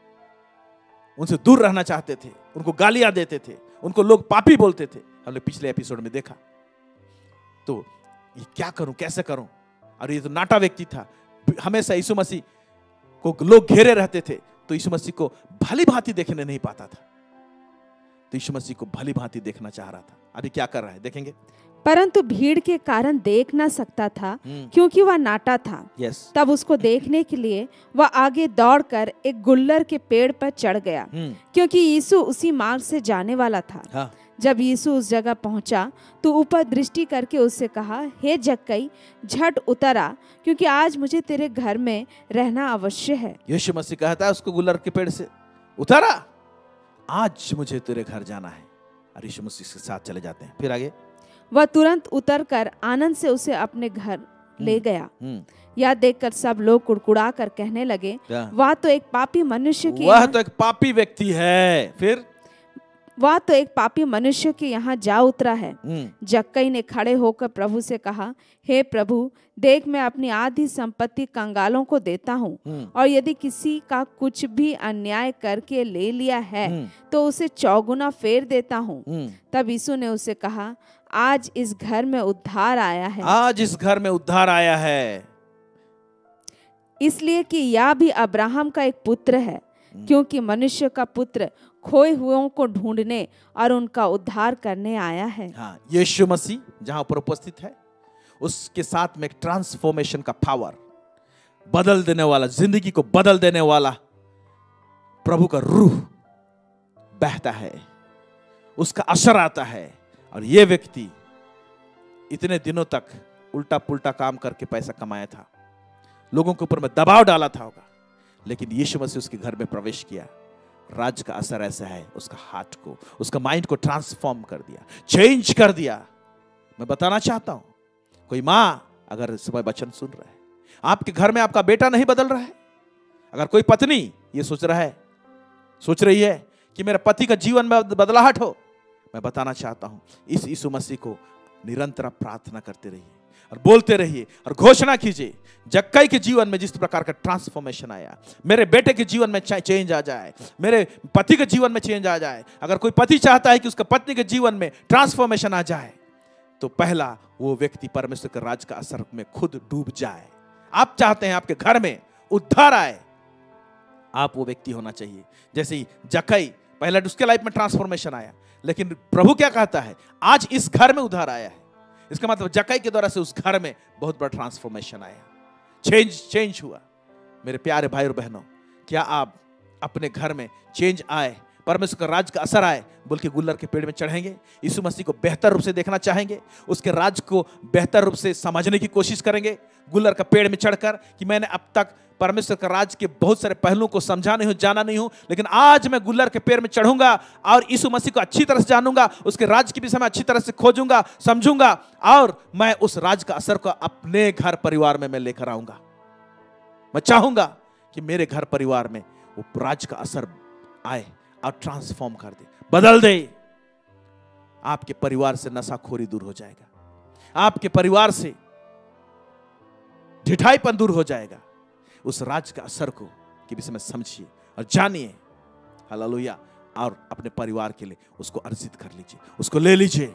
उनसे दूर रहना चाहते थे, उनको गालियां देते थे, उनको लोग पापी बोलते थे। हमने पिछले एपिसोड में देखा। तो ये क्या करूं, कैसे करूं? और ये तो नाटा व्यक्ति था, हमेशा यीशु मसीह को लोग घेरे रहते थे, तो यीशु मसीह को भली भांति देखने नहीं पाता था। तो यीशु मसीह को भली भांति देखना चाह रहा था। अभी क्या कर रहा है देखेंगे। परंतु भीड़ के कारण देख न सकता था, क्योंकि वह नाटा था। यस। तब उसको देखने के लिए वह आगे दौड़कर एक गुल्लर के पेड़ पर चढ़ गया, क्योंकि यीशु उसी मार्ग से जाने वाला था। हाँ। जब यीशु उस जगह पहुंचा तो ऊपर दृष्टि करके उससे कहा, हे जक्कई, झट उतर आ, क्योंकि आज मुझे तेरे घर में रहना अवश्य है। यीशु मसीह कहता है उसको गुल्लर के पेड़ से, उतरा, आज मुझे तेरे घर जाना है। और यीशु मसीह के साथ चले जाते हैं। फिर आगे, वह तुरंत उतरकर आनंद से उसे अपने घर ले गया। यह देखकर सब लोग कुड़कुड़ा कर कहने लगे, वह तो एक पापी मनुष्य के वह तो एक पापी व्यक्ति है। फिर वह तो एक पापी मनुष्य के यहाँ जा उतरा है। जक्कई ने खड़े होकर प्रभु से कहा, हे प्रभु, देख मैं अपनी आधी संपत्ति कंगालों को देता हूँ, और यदि किसी का कुछ भी अन्याय करके ले लिया है तो उसे चौगुना फेर देता हूँ। तब यीशु ने उसे कहा, आज इस घर में उद्धार आया है, आज इस घर में उद्धार आया है, इसलिए कि यह भी अब्राहम का एक पुत्र है, क्योंकि मनुष्य का पुत्र खोए हुओं को ढूंढने और उनका उद्धार करने आया है। हाँ, यीशु मसीह जहां पर उपस्थित है, उसके साथ में एक ट्रांसफॉर्मेशन का पावर, बदल देने वाला, जिंदगी को बदल देने वाला प्रभु का रूह बहता है, उसका असर आता है। और ये व्यक्ति इतने दिनों तक उल्टा पुल्टा काम करके पैसा कमाया था, लोगों के ऊपर में दबाव डाला था होगा, लेकिन यीशु मसीह उसके घर में प्रवेश किया। राज का असर ऐसा है, उसका हार्ट को, उसका माइंड को ट्रांसफॉर्म कर दिया, चेंज कर दिया। मैं बताना चाहता हूं, कोई मां अगर इस समय वचन सुन रहा है, आपके घर में आपका बेटा नहीं बदल रहा है, अगर कोई पत्नी ये सोच रहा है, सोच रही है कि मेरे पति का जीवन में बदलाहट हो, मैं बताना चाहता हूं, इस यीशु मसीह को निरंतर प्रार्थना करते रहिए और बोलते रहिए और घोषणा कीजिए, जक्कई के जीवन में जिस प्रकार का ट्रांसफॉर्मेशन आया, मेरे बेटे के जीवन में चेंज आ जाए, मेरे पति के जीवन में चेंज आ जाए। अगर कोई पति चाहता है कि उसका पत्नी के जीवन में ट्रांसफॉर्मेशन आ जाए, तो पहला वो व्यक्ति परमेश्वर के राज का असर में खुद डूब जाए। आप चाहते हैं आपके घर में उद्धार आए, आप वो व्यक्ति होना चाहिए। जैसे ही जक्कई, पहला उसके लाइफ में ट्रांसफॉर्मेशन आया, लेकिन प्रभु क्या कहता है, आज इस घर में उद्धार आया है। इसका मतलब जक्कई के द्वारा से उस घर में बहुत बड़ा ट्रांसफॉर्मेशन आया, चेंज चेंज हुआ। मेरे प्यारे भाई और बहनों, क्या आप अपने घर में चेंज आए, परमेश्वर का राज का असर आए, बोल के गुल्लर के पेड़ में चढ़ेंगे? यीशु मसीह को बेहतर रूप से देखना चाहेंगे, उसके राज को बेहतर रूप से समझने की कोशिश करेंगे गुल्लर का पेड़ में चढ़कर, कि मैंने अब तक परमेश्वर का राज के बहुत सारे पहलुओं को समझा नहीं हूं, जाना नहीं हूं, लेकिन आज मैं गुल्लर के पेड़ में चढ़ूंगा और यीशु मसीह को अच्छी तरह से जानूंगा, उसके राज के विषय में अच्छी तरह से खोजूंगा, समझूंगा, और मैं उस राज का असर को अपने घर परिवार में मैं लेकर आऊंगा। मैं चाहूंगा कि मेरे घर परिवार में वो राज का असर आए और ट्रांसफॉर्म कर दे, बदल दे। आपके परिवार से नशाखोरी दूर हो जाएगा, आपके परिवार से ढिठाईपन दूर हो जाएगा। उस राज का असर को के विषय में समझिए और जानिए। हालेलुया। और अपने परिवार के लिए उसको अर्जित कर लीजिए, उसको ले लीजिए।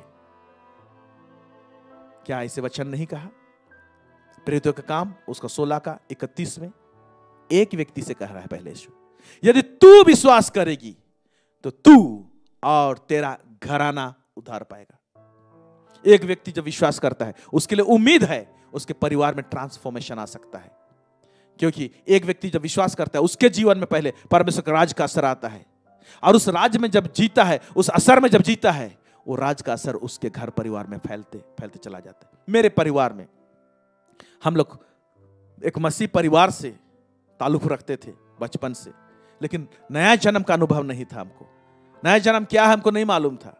क्या ऐसे वचन नहीं कहा? प्रेरितों का काम उसका सोलह का इकतीस में एक व्यक्ति से कह रहा है पहले यीशु, यदि तू विश्वास करेगी तो तू और तेरा घराना उद्धार पाएगा। एक व्यक्ति जब विश्वास करता है उसके लिए उम्मीद है, उसके परिवार में ट्रांसफॉर्मेशन आ सकता है। क्योंकि एक व्यक्ति जब विश्वास करता है उसके जीवन में पहले परमेश्वर का राज का असर आता है, और उस राज में जब जीता है, उस असर में जब जीता है, वो राज का असर उसके घर परिवार में फैलते फैलते चला जाता है। मेरे परिवार में हम लोग एक मसीह परिवार से ताल्लुक रखते थे बचपन से, लेकिन नया जन्म का अनुभव नहीं था हमको। नया जन्म क्या है हमको नहीं मालूम था।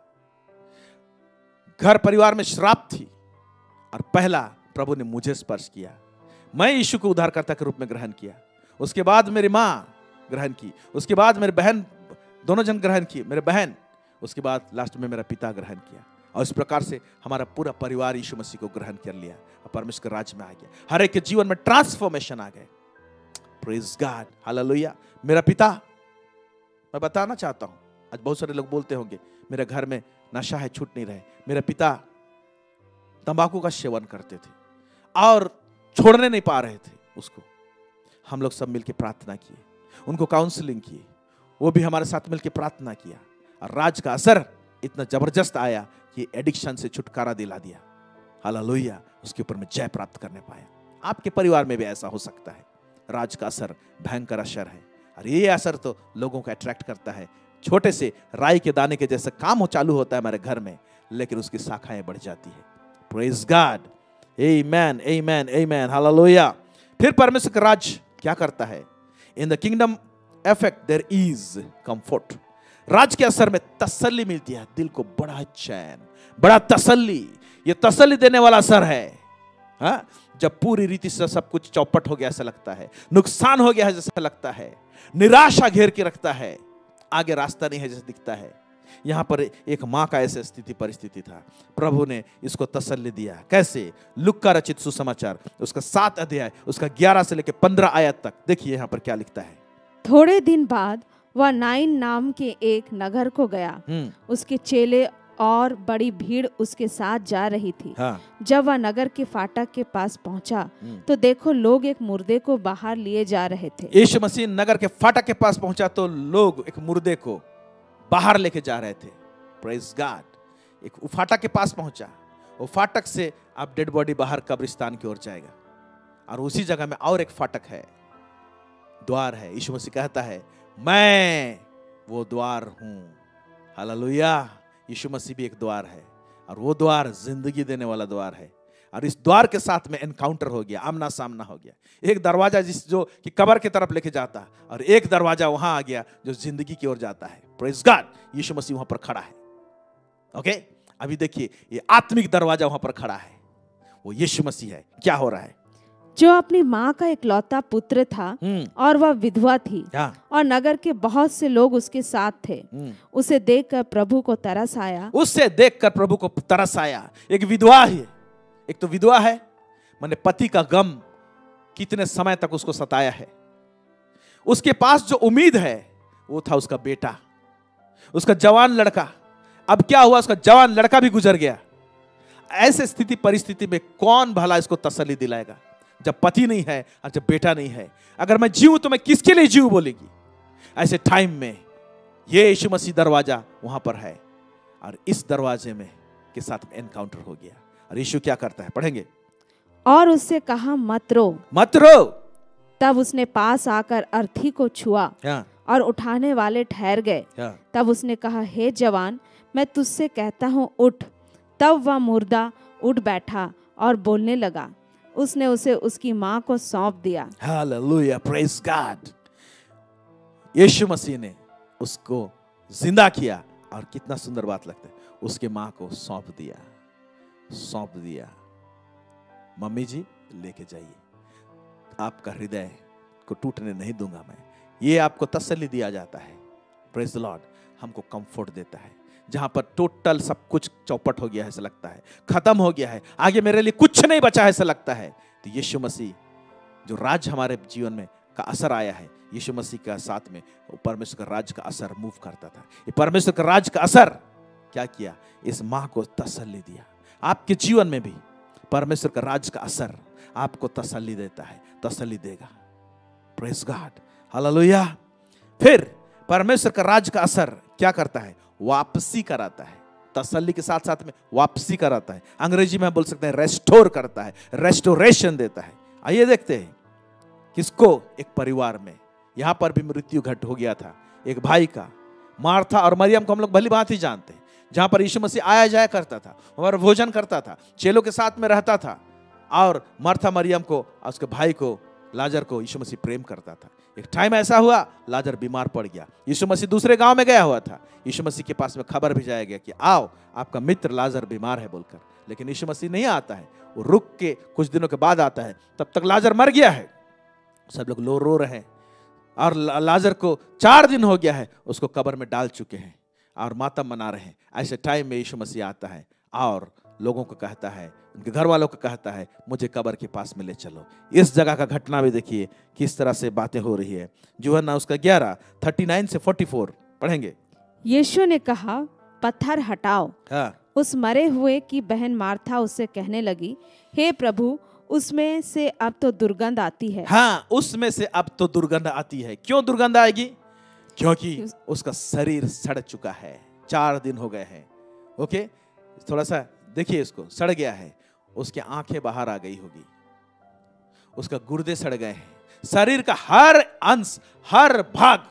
घर परिवार में श्राप थी और पहला प्रभु ने मुझे स्पर्श किया। मैं यीशु को उद्धारकर्ता के रूप में ग्रहण किया। उसके बाद मेरी माँ ग्रहण की, उसके बाद मेरी बहन, दोनों जन ग्रहण किए, मेरे बहन, उसके बाद लास्ट में मेरा पिता ग्रहण किया। और इस प्रकार से हमारा पूरा परिवार यीशु मसीह को ग्रहण कर लिया और परमेश्वर के राज्य में आ गया। हर एक के जीवन में ट्रांसफॉर्मेशन आ गए। Praise God, hallelujah. मेरा पिता, मैं बताना चाहता हूं, आज बहुत सारे लोग बोलते होंगे मेरे घर में नशा है, छूट नहीं रहे। मेरे पिता तंबाकू का सेवन करते थे और छोड़ने नहीं पा रहे थे उसको। हम लोग सब मिलकर प्रार्थना किए, उनको काउंसलिंग किए, वो भी हमारे साथ मिलकर प्रार्थना किया, और राज का असर इतना जबरदस्त आया कि एडिक्शन से छुटकारा दिला दिया। हालेलुया, उसके ऊपर में जय प्राप्त करने पाया। आपके परिवार में भी ऐसा हो सकता है। राज का असर भयंकर असर है, और ये असर तो लोगों को अट्रैक्ट करता है। छोटे से राई के दाने के जैसे काम हो चालू होता है हमारे घर में, लेकिन उसकी शाखाएं बढ़ जाती है। Praise God, amen, amen, amen, hallelujah. फिर परमेश्वर का राज क्या करता है? In the kingdom effect there is comfort. राज के असर में तसल्ली मिलती है, दिल को बड़ा चैन, बड़ा तसल्ली। ये तसल्ली देने वाला असर है। हाँ, जब पूरी रीति से सब कुछ चौपट हो गया ऐसा लगता है, नुकसान हो गया है जैसा लगता है, निराशा घेर के रखता है, आगे रास्ता नहीं है जैसे दिखता है। यहां पर एक मां का ऐसे स्थिति परिस्थिति था। प्रभु ने इसको तसल्ली दिया। कैसे? लूका का रचित सुसमाचार उसका सात अध्याय उसका ग्यारह से लेकर पंद्रह आयत तक देखिए यहां पर क्या लिखता है। थोड़े दिन बाद वह नाइन नाम के एक नगर को गया। उसके चेले और बड़ी भीड़ उसके साथ जा रही थी। हाँ। जब वह नगर के फाटक के पास पहुंचा तो देखो लोग एक मुर्दे को बाहर लिए जा रहे थे। यीशु मसीह नगर के फाटक के पास पहुंचा तो लोग एक मुर्दे को बाहर लेके जा रहे थे। Praise God. एक फाटक के पास पहुंचा, वो फाटक से अब डेड बॉडी बाहर कब्रिस्तान की ओर जाएगा, और उसी जगह में और एक फाटक है, द्वार है। यीशु मसीह कहता है मैं वो द्वार हूं। हालेलुया। यीशु मसीह भी एक द्वार है, और वो द्वार जिंदगी देने वाला द्वार है। और इस द्वार के साथ में एनकाउंटर हो गया, आमना सामना हो गया। एक दरवाजा जिस जो कि कब्र की तरफ लेके जाता, और एक दरवाजा वहां आ गया जो जिंदगी की ओर जाता है। Praise God. यीशु मसीह वहां पर खड़ा है। ओके, अभी देखिए ये आत्मिक दरवाजा वहां पर खड़ा है, वो यीशु मसीह है। क्या हो रहा है? जो अपनी माँ का इकलौता पुत्र था और वह विधवा थी, और नगर के बहुत से लोग उसके साथ थे। उसे देखकर प्रभु को तरस आया। उससे देखकर प्रभु को तरस आया। एक विधवा है, एक तो विधवा है, माने पति का गम कितने समय तक उसको सताया है। उसके पास जो उम्मीद है वो था उसका बेटा, उसका जवान लड़का। अब क्या हुआ? उसका जवान लड़का भी गुजर गया। ऐसे स्थिति परिस्थिति में कौन भला इसको तसल्ली दिलाएगा जब पति नहीं है और जब बेटा नहीं है? अगर मैं जीऊं तो मैं किसके लिए जीऊं बोलेगी। ऐसे टाइम में ये यीशु मसीह दरवाजा वहां पर है, और इस दरवाजे में के साथ में एनकाउंटर हो गया। और यीशु क्या करता है? पढ़ेंगे। और उससे कहा मत रो, मत रो। तब उसने पास आकर अर्थी को छुआ, हाँ। और उठाने वाले ठहर गए। हाँ। तब उसने कहा हे जवान, मैं तुझसे कहता हूँ उठ। तब वह मुर्दा उठ बैठा और बोलने लगा। उसने उसे उसकी माँ को सौंप दिया। Hallelujah, praise God. Yeshu Masih ने उसको जिंदा किया, और कितना सुंदर बात लगता है, उसके माँ को सौंप दिया, सौंप दिया। मम्मी जी लेके जाइए, आपका हृदय को टूटने नहीं दूंगा मैं। ये आपको तसल्ली दिया जाता है। Praise the Lord. हमको कंफर्ट देता है जहां पर टोटल सब कुछ चौपट हो गया है ऐसा लगता है, खत्म हो गया है, आगे मेरे लिए कुछ नहीं बचा है ऐसा लगता है, तो यीशु मसीह जो राज हमारे जीवन में का असर आया है, यीशु मसीह का साथ में परमेश्वर का राज का असर मूव करता था। ये परमेश्वर का राज का असर क्या किया? इस माँ को तसल्ली दिया। आपके जीवन में भी परमेश्वर का राज का असर आपको तसल्ली देता है, तसल्ली देगा। Praise God, hallelujah. फिर परमेश्वर का राज का असर क्या करता है? वापसी कराता है। तसल्ली के साथ साथ में वापसी कराता है। अंग्रेजी में बोल सकते हैं रेस्टोर करता है, रेस्टोरेशन देता है। आइए देखते हैं किसको? एक परिवार में यहां पर भी मृत्यु घट हो गया था एक भाई का। मार्था और मरियम को हम लोग भली भांति जानते हैं, जहां पर यीशु मसीह आया जाया करता था और भोजन करता था, चेलों के साथ में रहता था। और मार्था मरियम को और उसके भाई को लाजर को यीशु मसीह प्रेम करता था। एक टाइम ऐसा हुआ लाजर बीमार पड़ गया। यीशु मसीह दूसरे गांव में गया हुआ था। यीशु मसीह के पास में खबर भेजाया गया कि आओ आपका मित्र लाजर बीमार है बोलकर, लेकिन यीशु मसीह नहीं आता है। वो रुक के कुछ दिनों के बाद आता है, तब तक लाजर मर गया है। सब लोग लो रो रहे हैं और लाजर को चार दिन हो गया है, उसको कब्र में डाल चुके हैं और मातम मना रहे हैं। ऐसे टाइम में यीशु मसीह आता है और लोगों को कहता है, उनके घर वालों को कहता है, मुझे कब्र के पास में ले चलो। इस जगह का घटना भी देखिए किस तरह से बातें हो रही है। यूहन्ना उसका ग्यारह थर्टी नाइन से फोर्टी फोर पढ़ेंगे। यीशु ने कहा, पत्थर हटाओ। हाँ। उस मरे हुए की बहन मार्था उससे कहने लगी, हे प्रभु, उसमें से अब तो दुर्गंध आती है। हाँ, उसमें से अब तो दुर्गंध आती है। क्यों दुर्गंध आएगी? क्योंकि उसका शरीर सड़ चुका है, चार दिन हो गए हैं। ओके, थोड़ा सा देखिए, इसको सड़ गया है, उसकी आंखें बाहर आ गई होगी, उसका गुर्दे सड़ गए हैं, शरीर का हर अंश, हर भाग,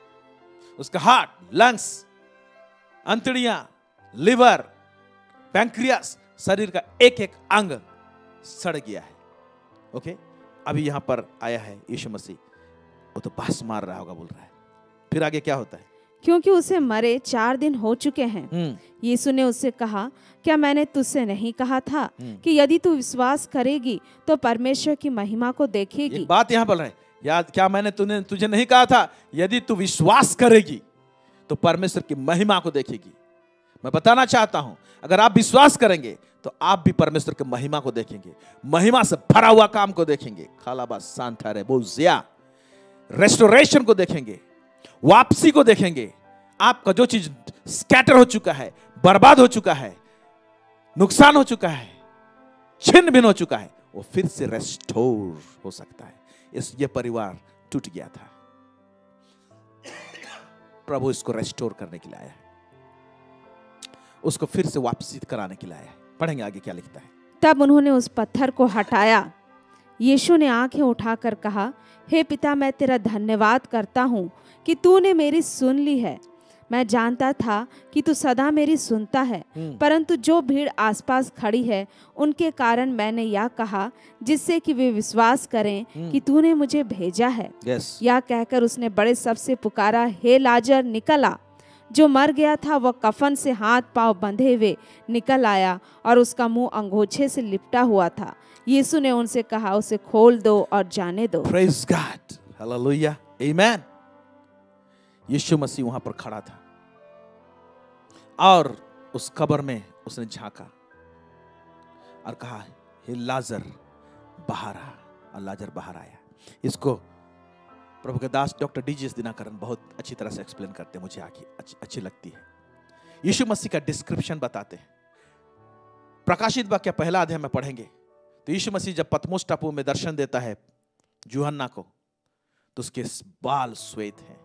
उसका हार्ट, लंग्स, अंतड़ियां, लिवर, पैंक्रियास, शरीर का एक एक अंग सड़ गया है। ओके, अभी यहां पर आया है यीशु मसीह, वो तो बास मार रहा होगा, बोल रहा है। फिर आगे क्या होता है? क्योंकि उसे मरे चार दिन हो चुके हैं। यीशु ने उससे कहा, क्या मैंने तुझसे नहीं कहा था कि यदि तू विश्वास करेगी तो परमेश्वर की महिमा को देखेगी? एक बात यहाँ बोल रहे हैं, याद, क्या मैंने तूने तुझे नहीं कहा था यदि तू विश्वास करेगी तो परमेश्वर की महिमा को देखेगी? मैं बताना चाहता हूं, अगर आप विश्वास करेंगे तो आप भी परमेश्वर की महिमा को देखेंगे, महिमा से भरा हुआ काम को देखेंगे। खालाबा सांथारे बोजिया, रेस्टोरेशन को देखेंगे, वापसी को देखेंगे। आपका जो चीज स्कैटर हो चुका है, बर्बाद हो चुका है, नुकसान हो चुका है, छिन्न भिन्न हो चुका है, वो फिर से रेस्टोर हो सकता है। इस ये परिवार टूट गया था, प्रभु इसको रेस्टोर करने के लिए आया है, उसको फिर से वापसी कराने के लिए आया है। पढ़ेंगे आगे क्या लिखता है। तब उन्होंने उस पत्थर को हटाया। यीशु ने आंखें उठाकर कहा, हे पिता, मैं तेरा धन्यवाद करता हूँ कि तूने मेरी सुन ली है। मैं जानता था कि तू सदा मेरी सुनता है, परंतु जो भीड़ आसपास खड़ी है उनके कारण मैंने यह कहा, जिससे कि वे विश्वास करें कि तूने मुझे भेजा है। yes. यह कहकर उसने बड़े शब्द से पुकारा, हे लाजर निकल आ। जो मर गया था वह कफन से हाथ पांव बंधे हुए निकल आया और उसका मुंह अंगोछे से लिपटा हुआ था। यीशु ने उनसे कहा, उसे खोल दो और जाने दो। Praise God, Hallelujah, Amen। यीशु मसीह वहां पर खड़ा था और उस कब्र में उसने झांका और कहा, हे लाजर बाहर आ। और लाजर बाहर आया। इसको प्रभु के दास डॉक्टर डीजीएस दिनाकरन बहुत अच्छी तरह से एक्सप्लेन करते हैं, मुझे आखिर अच्छी, अच्छी लगती है। यीशु मसीह का डिस्क्रिप्शन बताते हैं। प्रकाशित वाक्य पहला अध्याय में पढ़ेंगे तो यीशु मसीह जब पतमोस टापू में दर्शन देता है यूहन्ना को, तो उसके बाल श्वेत हैं।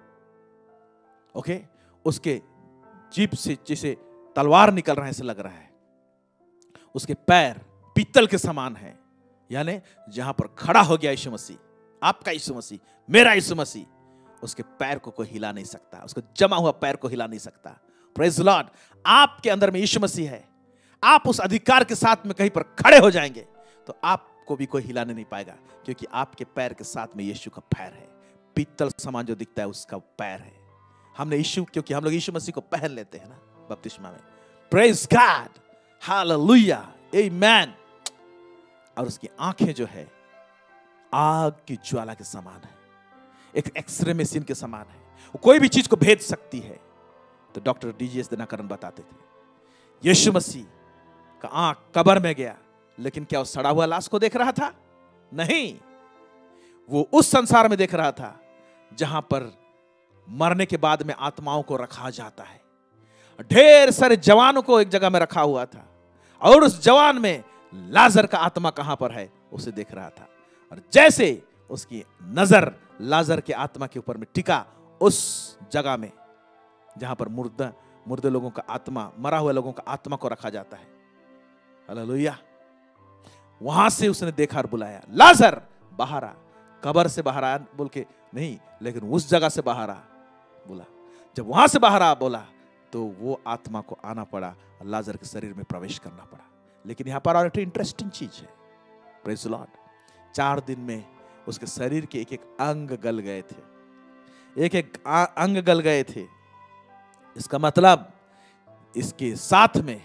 ओके, उसके जीभ से जैसे तलवार निकल रहा है ऐसे लग रहा है। उसके पैर पीतल के समान है, यानी जहां पर खड़ा हो गया यीशु मसीह, आपका यीशु मसीह, मेरा यीशु मसीह, उसके पैर को कोई हिला नहीं सकता, उसको जमा हुआ पैर को हिला नहीं सकता। Praise Lord. आपके अंदर में यीशु मसीह है, आप उस अधिकार के साथ में कहीं पर खड़े हो जाएंगे तो आपको भी कोई हिलाने नहीं पाएगा, क्योंकि आपके पैर के साथ में यीशु का पैर है। पीतल समान जो दिखता है उसका पैर है। हमने यीशु, क्योंकि हम लोग यीशु मसीह को पहन लेते हैं ना बपतिस्मा में। Praise God, hallelujah, amen. और उसकी आंखें जो है आग की ज्वाला के समान है, एक एक्सरे मशीन के समान है, वो कोई भी चीज को भेद सकती है। तो डॉक्टर डीजीएस दिनाकरन बताते थे यीशु मसीह का आंख कब्र में गया, लेकिन क्या वो सड़ा हुआ लाश को देख रहा था? नहीं, वो उस संसार में देख रहा था जहां पर मरने के बाद में आत्माओं को रखा जाता है। ढेर सारे जवानों को एक जगह में रखा हुआ था और उस जवान में लाजर का आत्मा कहां पर है उसे देख रहा था। और जैसे उसकी नजर लाजर के आत्मा के ऊपर में टिका, उस जगह में जहां पर मुर्दा मुर्दे लोगों का आत्मा, मरा हुए लोगों का आत्मा को रखा जाता है, हालेलुया, वहां से उसने देखा और बुलाया, लाजर बाहर आ। कब्र से बाहर आ बोल के नहीं, लेकिन उस जगह से बाहर आ बोला। जब वहां से बाहर आ बोला तो वो आत्मा को आना पड़ा और लाजर के शरीर में प्रवेश करना पड़ा। लेकिन यहां पर और एक इंटरेस्टिंग चीज है, प्रेज द लॉर्ड। चार दिन में उसके शरीर के एक एक अंग गल गए थे, एक एक अंग गल गए थे। इसका मतलब इसके साथ में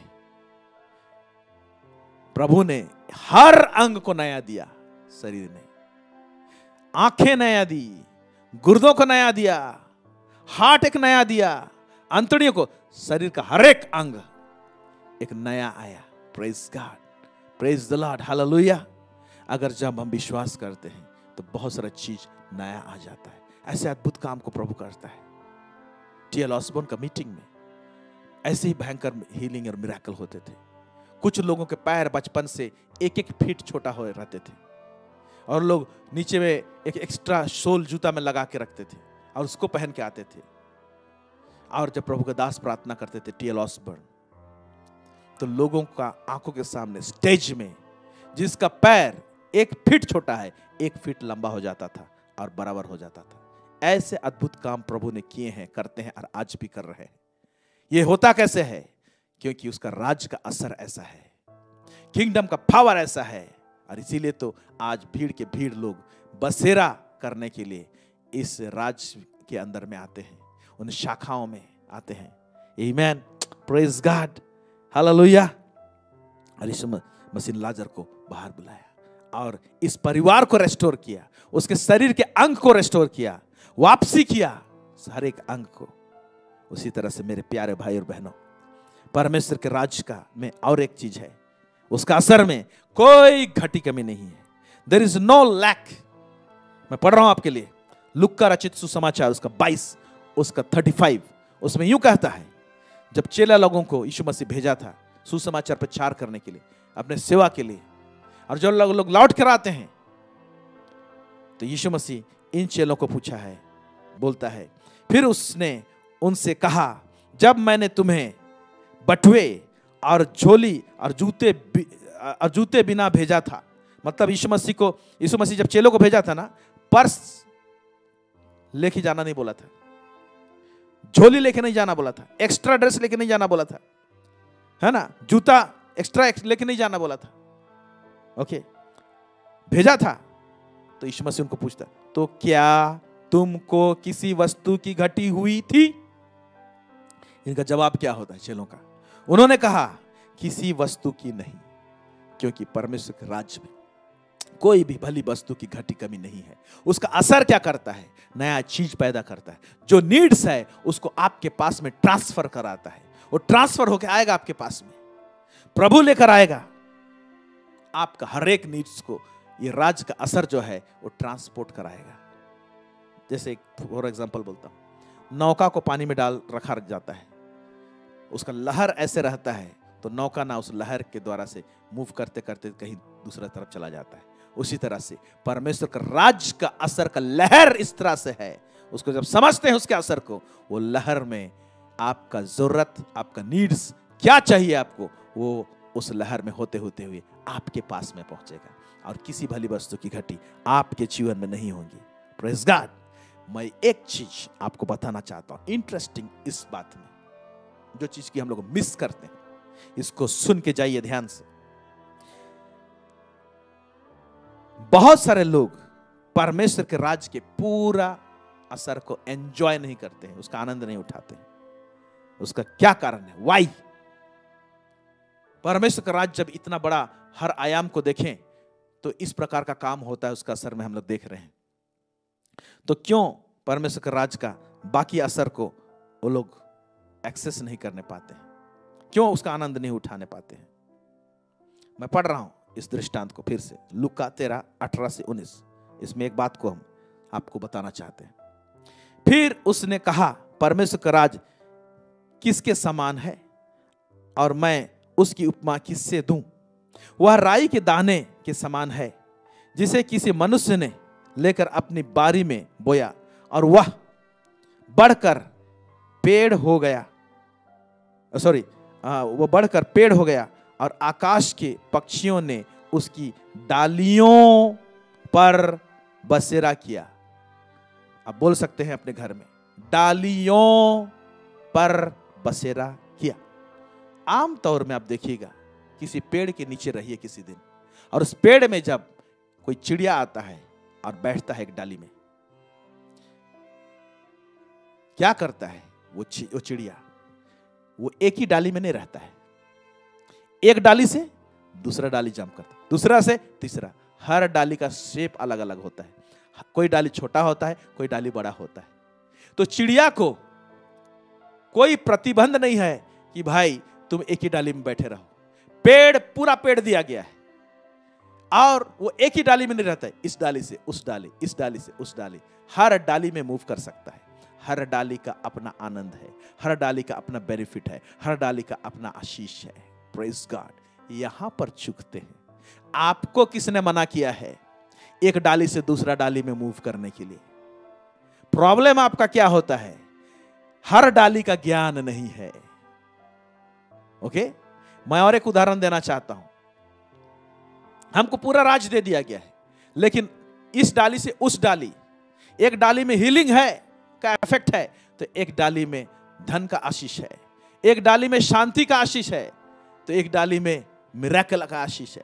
प्रभु ने हर अंग को नया दिया। शरीर में आंखें नया दी, गुर्दों को नया दिया, हार्ट एक नया दिया, अंतड़ियों को, शरीर का हर एक अंग एक नया आया। Praise God, praise the Lord, hallelujah. अगर जब हम विश्वास करते हैं तो बहुत सारा चीज नया आ जाता है। ऐसे अद्भुत काम को प्रभु करता है। टी एल ऑसबोर्न का मीटिंग में ऐसे ही भयंकर हीलिंग और मिरेकल होते थे। कुछ लोगों के पैर बचपन से एक एक फीट छोटा हो रहते थे और लोग नीचे में एक एक्स्ट्रा सोल जूता में लगा के रखते थे और उसको पहन के आते थे। और जब प्रभु का दास प्रार्थना करते थे टी एल ऑसबोर्न, तो लोगों का आंखों के सामने स्टेज में जिसका पैर एक फीट छोटा है, एक फीट लंबा हो जाता था और बराबर हो जाता था। ऐसे अद्भुत काम प्रभु ने किए हैं, करते हैं और आज भी कर रहे हैं। ये होता कैसे है? क्योंकि उसका राज का असर ऐसा है, किंगडम का पावर ऐसा है। और इसीलिए तो आज भीड़ के भीड़ लोग बसेरा करने के लिए इस राज के अंदर में आते हैं, उन शाखाओं में आते हैं। आमीन, प्रेज गॉड, हालेलुया। और यीशु मसीह लाजर को बाहर बुलाया और इस परिवार को रेस्टोर किया, उसके शरीर के अंग को रेस्टोर किया, वापसी किया हर एक अंग को। उसी तरह से मेरे प्यारे भाई और बहनों, परमेश्वर के राज का में और एक चीज है, उसका असर में कोई घटी कमी नहीं है। There is no lack. मैं पढ़ रहा हूं आपके लिए लुक्का रचित सुसमाचार उसका बाईस उसका पैंतीस, उसमें यूं कहता है, जब चेला लोगों को यीशु मसीह भेजा था सुसमाचार प्रचार करने के लिए, अपने सेवा के लिए, और जो लोग लोग लौट कर आते हैं तो यीशु मसीह इन चेलों को पूछा है, बोलता है, फिर उसने उनसे कहा, जब मैंने तुम्हें बटुए और झोली और जूते और जूते बिना भेजा था, मतलब यीशु मसीह को यीशु मसीह जब चेलों को भेजा था ना, पर्स लेके जाना नहीं बोला था, झोली लेके नहीं जाना बोला था, एक्स्ट्रा ड्रेस लेके नहीं जाना बोला था, है ना, जूता एक्स्ट्रा लेके नहीं जाना बोला था, ओके, भेजा था। तो यीशु मसीह उनको पूछता, तो क्या तुमको किसी वस्तु की घटी हुई थी? इनका जवाब क्या होता है चेलों का? उन्होंने कहा, किसी वस्तु की नहीं, क्योंकि परमेश्वर के राज्य में कोई भी भली वस्तु की घटी कमी नहीं है। उसका असर क्या करता है? नया चीज पैदा करता है। जो नीड्स है उसको आपके पास में ट्रांसफर कराता है, वो ट्रांसफर होकर आएगा आपके पास में, प्रभु लेकर आएगा आपका हर एक नीड्स को। ये राज का असर जो है वो ट्रांसपोर्ट कराएगा। जैसे एक फॉर एग्जांपल बोलता हूं, नौका को पानी में डाल रखा जाता है, उसका लहर ऐसे रहता है तो नौका ना उस लहर के द्वारा से मूव करते करते कहीं दूसरा तरफ चला जाता है। उसी तरह से परमेश्वर का राज का असर का लहर इस तरह से है, उसको जब समझते हैं उसके असर को, वो लहर में आपका जरूरत, आपका नीड्स क्या चाहिए आपको, वो उस लहर में होते होते हुए आपके पास में पहुंचेगा और किसी भली वस्तु की घटी आपके जीवन में नहीं होगी। Praise God. मैं एक चीज आपको बताना चाहता हूं इंटरेस्टिंग इस बात में, जो चीज की हम लोग मिस करते हैं, इसको सुन के जाइए ध्यान से। बहुत सारे लोग परमेश्वर के राज के पूरा असर को एंजॉय नहीं करते हैं, उसका आनंद नहीं उठाते हैं। उसका क्या कारण है? वाई? परमेश्वर का राज जब इतना बड़ा हर आयाम को देखें तो इस प्रकार का काम होता है, उसका असर में हम लोग देख रहे हैं, तो क्यों परमेश्वर के राज का बाकी असर को वो लोग एक्सेस नहीं करने पाते हैं? क्यों उसका आनंद नहीं उठाने पाते हैं? मैं पढ़ रहा हूं इस दृष्टांत को फिर से, लूका तेरह अठारह से उन्नीस। इसमें एक बात को हम आपको बताना चाहते हैं। फिर उसने कहा, परमेश्वर का राज किसके समान है और मैं उसकी उपमा किससे दूं? वह राई के दाने के समान है जिसे किसी मनुष्य ने लेकर अपनी बारी में बोया और वह बढ़कर पेड़ हो गया, सॉरी वह बढ़कर पेड़ हो गया और आकाश के पक्षियों ने उसकी डालियों पर बसेरा किया। आप बोल सकते हैं अपने घर में, डालियों पर बसेरा किया। आम तौर में आप देखिएगा, किसी पेड़ के नीचे रहिए किसी दिन, और उस पेड़ में जब कोई चिड़िया आता है और बैठता है एक डाली में, क्या करता है वो चि, वो चिड़िया? वो एक ही डाली में नहीं रहता है, एक डाली से दूसरा डाली जंप करता है, दूसरा से तीसरा। हर डाली का शेप अलग अलग होता है, कोई डाली छोटा होता है, कोई डाली बड़ा होता है। तो चिड़िया को कोई प्रतिबंध नहीं है कि भाई तुम एक ही डाली में बैठे रहो। पेड़, पूरा पेड़ दिया गया है और वो एक ही डाली में नहीं रहता है, इस डाली से उस डाली, इस डाली से उस डाली, हर डाली में मूव कर सकता है। हर डाली का अपना आनंद है, हर डाली का अपना बेनिफिट है, हर डाली का अपना आशीष है। Praise God. यहां पर चूकते हैं। आपको किसने मना किया है एक डाली से दूसरा डाली में मूव करने के लिए? प्रॉब्लम आपका क्या होता है? हर डाली का ज्ञान नहीं है। ओके, मैं और एक उदाहरण देना चाहता हूं। हमको पूरा राज दे दिया गया है, लेकिन इस डाली से उस डाली, एक डाली में हीलिंग है का इफेक्ट है, तो एक डाली में धन का आशीष है, एक डाली में शांति का आशीष है, तो एक डाली में मिरेकल का आशीष है।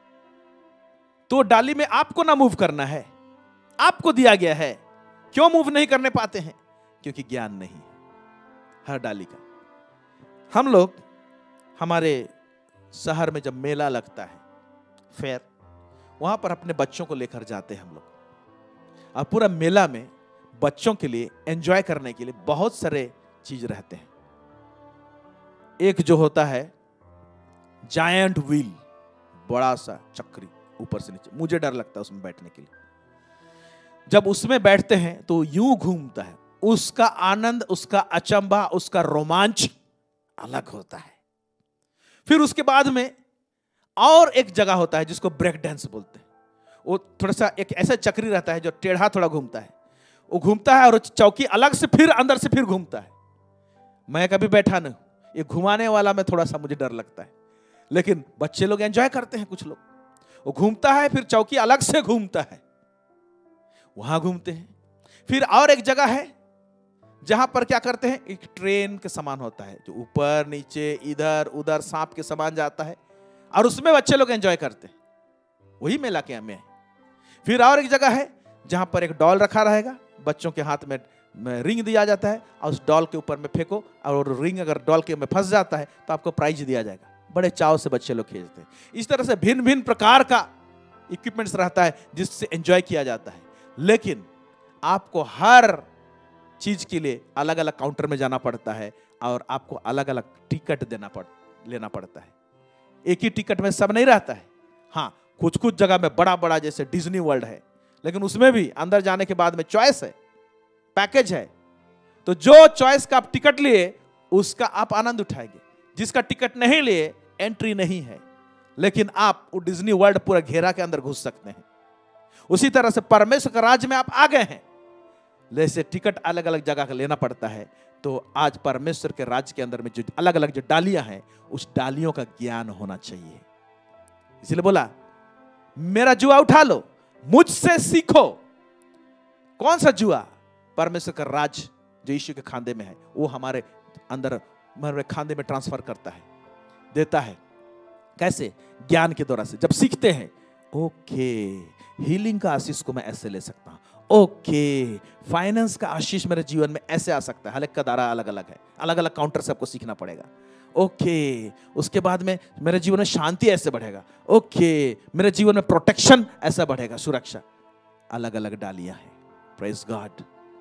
तो डाली में आपको ना मूव करना है, आपको दिया गया है। क्यों मूव नहीं करने पाते हैं? क्योंकि ज्ञान नहीं है हर डाली का। हम लोग, हमारे शहर में जब मेला लगता है, फेयर, वहां पर अपने बच्चों को लेकर जाते हैं हम लोग, और पूरा मेला में बच्चों के लिए एंजॉय करने के लिए बहुत सारे चीज रहते हैं। एक जो होता है जायंट व्हील, बड़ा सा चक्री, ऊपर से नीचे, मुझे डर लगता है उसमें बैठने के लिए। जब उसमें बैठते हैं तो यूं घूमता है, उसका आनंद, उसका अचंभा, उसका रोमांच अलग होता है। फिर उसके बाद में और एक जगह होता है जिसको ब्रेक डांस बोलते हैं। वो थोड़ा सा एक ऐसा चक्री रहता है जो टेढ़ा थोड़ा घूमता है, वो घूमता है और चौकी अलग से फिर अंदर से फिर घूमता है। मैं कभी बैठा नहीं, ये घुमाने वाला में थोड़ा सा मुझे डर लगता है, लेकिन बच्चे लोग एंजॉय करते हैं। कुछ लोग, वो घूमता है फिर चौकी अलग से घूमता है, वहां घूमते हैं। फिर और एक जगह है जहां पर क्या करते हैं, एक ट्रेन के समान होता है जो ऊपर नीचे इधर उधर सांप के समान जाता है, और उसमें बच्चे लोग एंजॉय करते हैं। वही मेला के में है। फिर और एक जगह है जहां पर एक डॉल रखा रहेगा, बच्चों के हाथ में रिंग दिया जाता है और उस डॉल के ऊपर में फेंको, और रिंग अगर डॉल के में फंस जाता है तो आपको प्राइज दिया जाएगा। बड़े चाव से बच्चे लोग खेलते हैं। इस तरह से भिन्न भिन्न प्रकार का इक्विपमेंट्स रहता है जिससे एंजॉय किया जाता है। लेकिन आपको हर चीज के लिए अलग अलग काउंटर में जाना पड़ता है और आपको अलग अलग टिकट देना पड़ लेना पड़ता है। एक ही टिकट में सब नहीं रहता है। हाँ, कुछ कुछ जगह में बड़ा बड़ा जैसे डिज्नी वर्ल्ड है, लेकिन उसमें भी अंदर जाने के बाद में चॉइस है, पैकेज है। तो जो चॉइस का आप टिकट लिए उसका आप आनंद उठाएंगे, जिसका टिकट नहीं लिए एंट्री नहीं है, लेकिन आप वो डिज्नी वर्ल्ड पूरा घेरा के अंदर घुस सकते हैं। उसी तरह से परमेश्वर का राज्य में आप आ गए हैं, जैसे टिकट अलग अलग जगह का लेना पड़ता है। तो आज परमेश्वर के राज्य के अंदर में जो अलग अलग जो डालियां हैं, उस डालियों का ज्ञान होना चाहिए। इसलिए बोला, मेरा जुआ उठा लो, मुझसे सीखो। कौन सा जुआ? परमेश्वर का राज जो यीशु के खांदे में है, वो हमारे अंदर, हमारे खांदे में ट्रांसफर करता है, देता है। कैसे? ज्ञान के द्वारा से। जब सीखते हैं, ओके, हीलिंग का आशीष को मैं ऐसे ले सकता हूं, ओके, फाइनेंस का आशीष मेरे जीवन में ऐसे आ सकता है। हर एक का दायरा अलग अलग है, अलग अलग काउंटर से आपको सीखना पड़ेगा। ओके, उसके बाद में मेरे जीवन में शांति ऐसे बढ़ेगा, ओके, मेरे जीवन में प्रोटेक्शन ऐसा बढ़ेगा, सुरक्षा। अलग अलग डालियां हैं। Praise God.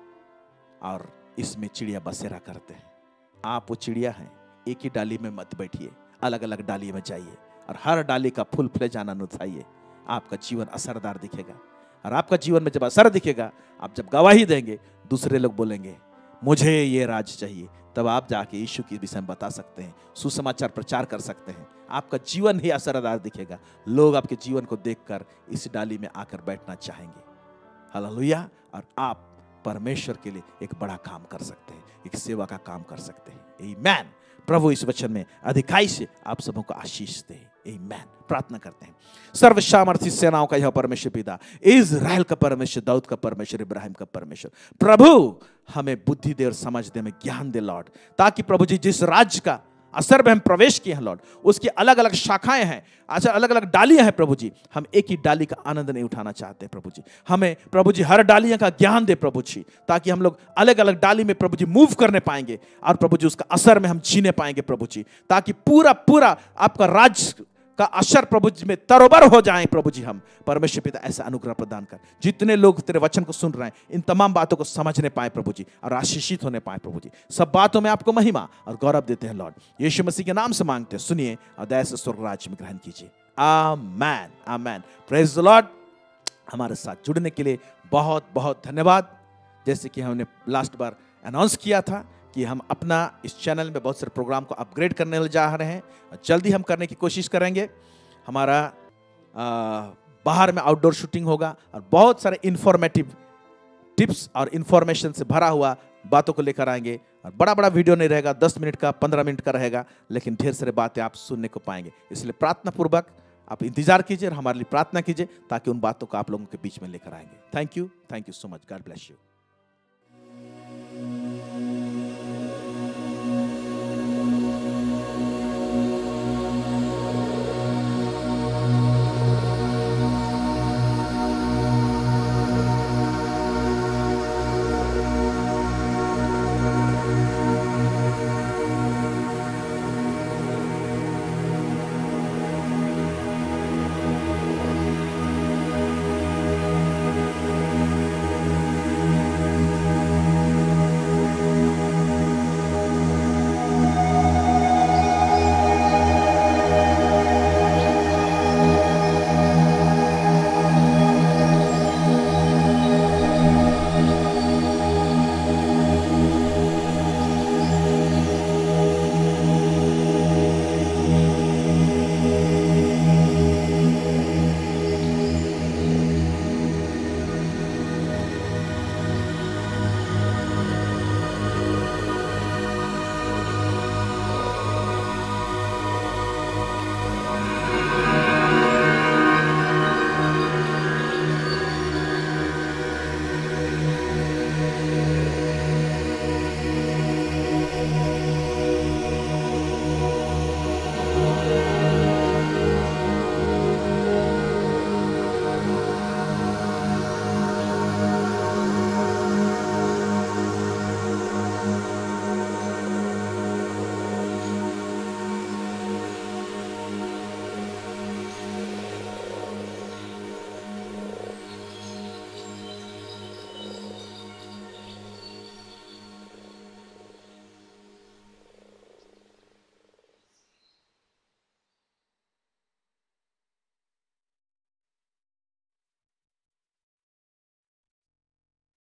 और इसमें चिड़िया बसेरा करते हैं। आप वो चिड़िया हैं, एक ही डाली में मत बैठिए, अलग अलग डाली में जाइए और हर डाली का फूल फ्लेज आनंद उठाइए। आपका जीवन असरदार दिखेगा, और आपका जीवन में जब असर दिखेगा, आप जब गवाही देंगे, दूसरे लोग बोलेंगे मुझे ये राज चाहिए, तब आप जाके यीशु के विषय में बता सकते हैं, सुसमाचार प्रचार कर सकते हैं। आपका जीवन ही असरदार दिखेगा, लोग आपके जीवन को देखकर इस डाली में आकर बैठना चाहेंगे। हालेलुया। और आप परमेश्वर के लिए एक बड़ा काम कर सकते हैं, एक सेवा का काम कर सकते हैं। आमीन। प्रभु इस वचन में अधिकाई से आप सबों को आशीष दे। आमीन। प्रार्थना करते हैं। सर्वसामर्थी सेनाओं का यह परमेश्वर पिता, इज़राइल का परमेश्वर, दाऊद का परमेश्वर, इब्राहिम का परमेश्वर, प्रभु हमें बुद्धि दे और समझ दे, में ज्ञान दे लॉर्ड, ताकि प्रभु जी जिस राज्य का असर में हम प्रवेश किए हैं लॉर्ड, उसकी अलग अलग शाखाएं हैं, अच्छा अलग अलग डालियां हैं प्रभु जी, हम एक ही डाली का आनंद नहीं उठाना चाहते प्रभु जी। हमें प्रभु जी हर डालियां का ज्ञान दे प्रभु जी, ताकि हम लोग अलग अलग डाली में प्रभु जी मूव करने पाएंगे और प्रभु जी उसका असर में हम जीने पाएंगे प्रभु जी, ताकि पूरा पूरा आपका राज्य का असर प्रभु जी में तरोबर हो जाए प्रभु जी। हम परमेश्वर पिता ऐसा अनुग्रह प्रदान कर, जितने लोग तेरे वचन को सुन रहे हैं इन तमाम बातों को समझने पाए प्रभु जी और आशीषित होने पाए प्रभु जी। सब बातों में आपको महिमा और गौरव देते हैं लॉर्ड, यीशु मसीह के नाम से मांगते हैं, सुनिए और दया से स्वर्ग राज्य में ग्रहण कीजिए। Amen amen. Praise the Lord. हमारे साथ जुड़ने के लिए बहुत बहुत धन्यवाद। जैसे कि हमने लास्ट बार अनाउंस किया था कि हम अपना इस चैनल में बहुत सारे प्रोग्राम को अपग्रेड करने जा रहे हैं, जल्दी हम करने की कोशिश करेंगे। हमारा आ, बाहर में आउटडोर शूटिंग होगा और बहुत सारे इंफॉर्मेटिव टिप्स और इंफॉर्मेशन से भरा हुआ बातों को लेकर आएंगे। और बड़ा बड़ा वीडियो नहीं रहेगा, दस मिनट का, पंद्रह मिनट का रहेगा, लेकिन ढेर सारे बातें आप सुनने को पाएंगे। इसलिए प्रार्थना पूर्वक आप इंतजार कीजिए और हमारे लिए प्रार्थना कीजिए, ताकि उन बातों को आप लोगों के बीच में लेकर आएंगे। Thank you, thank you so much. God bless you.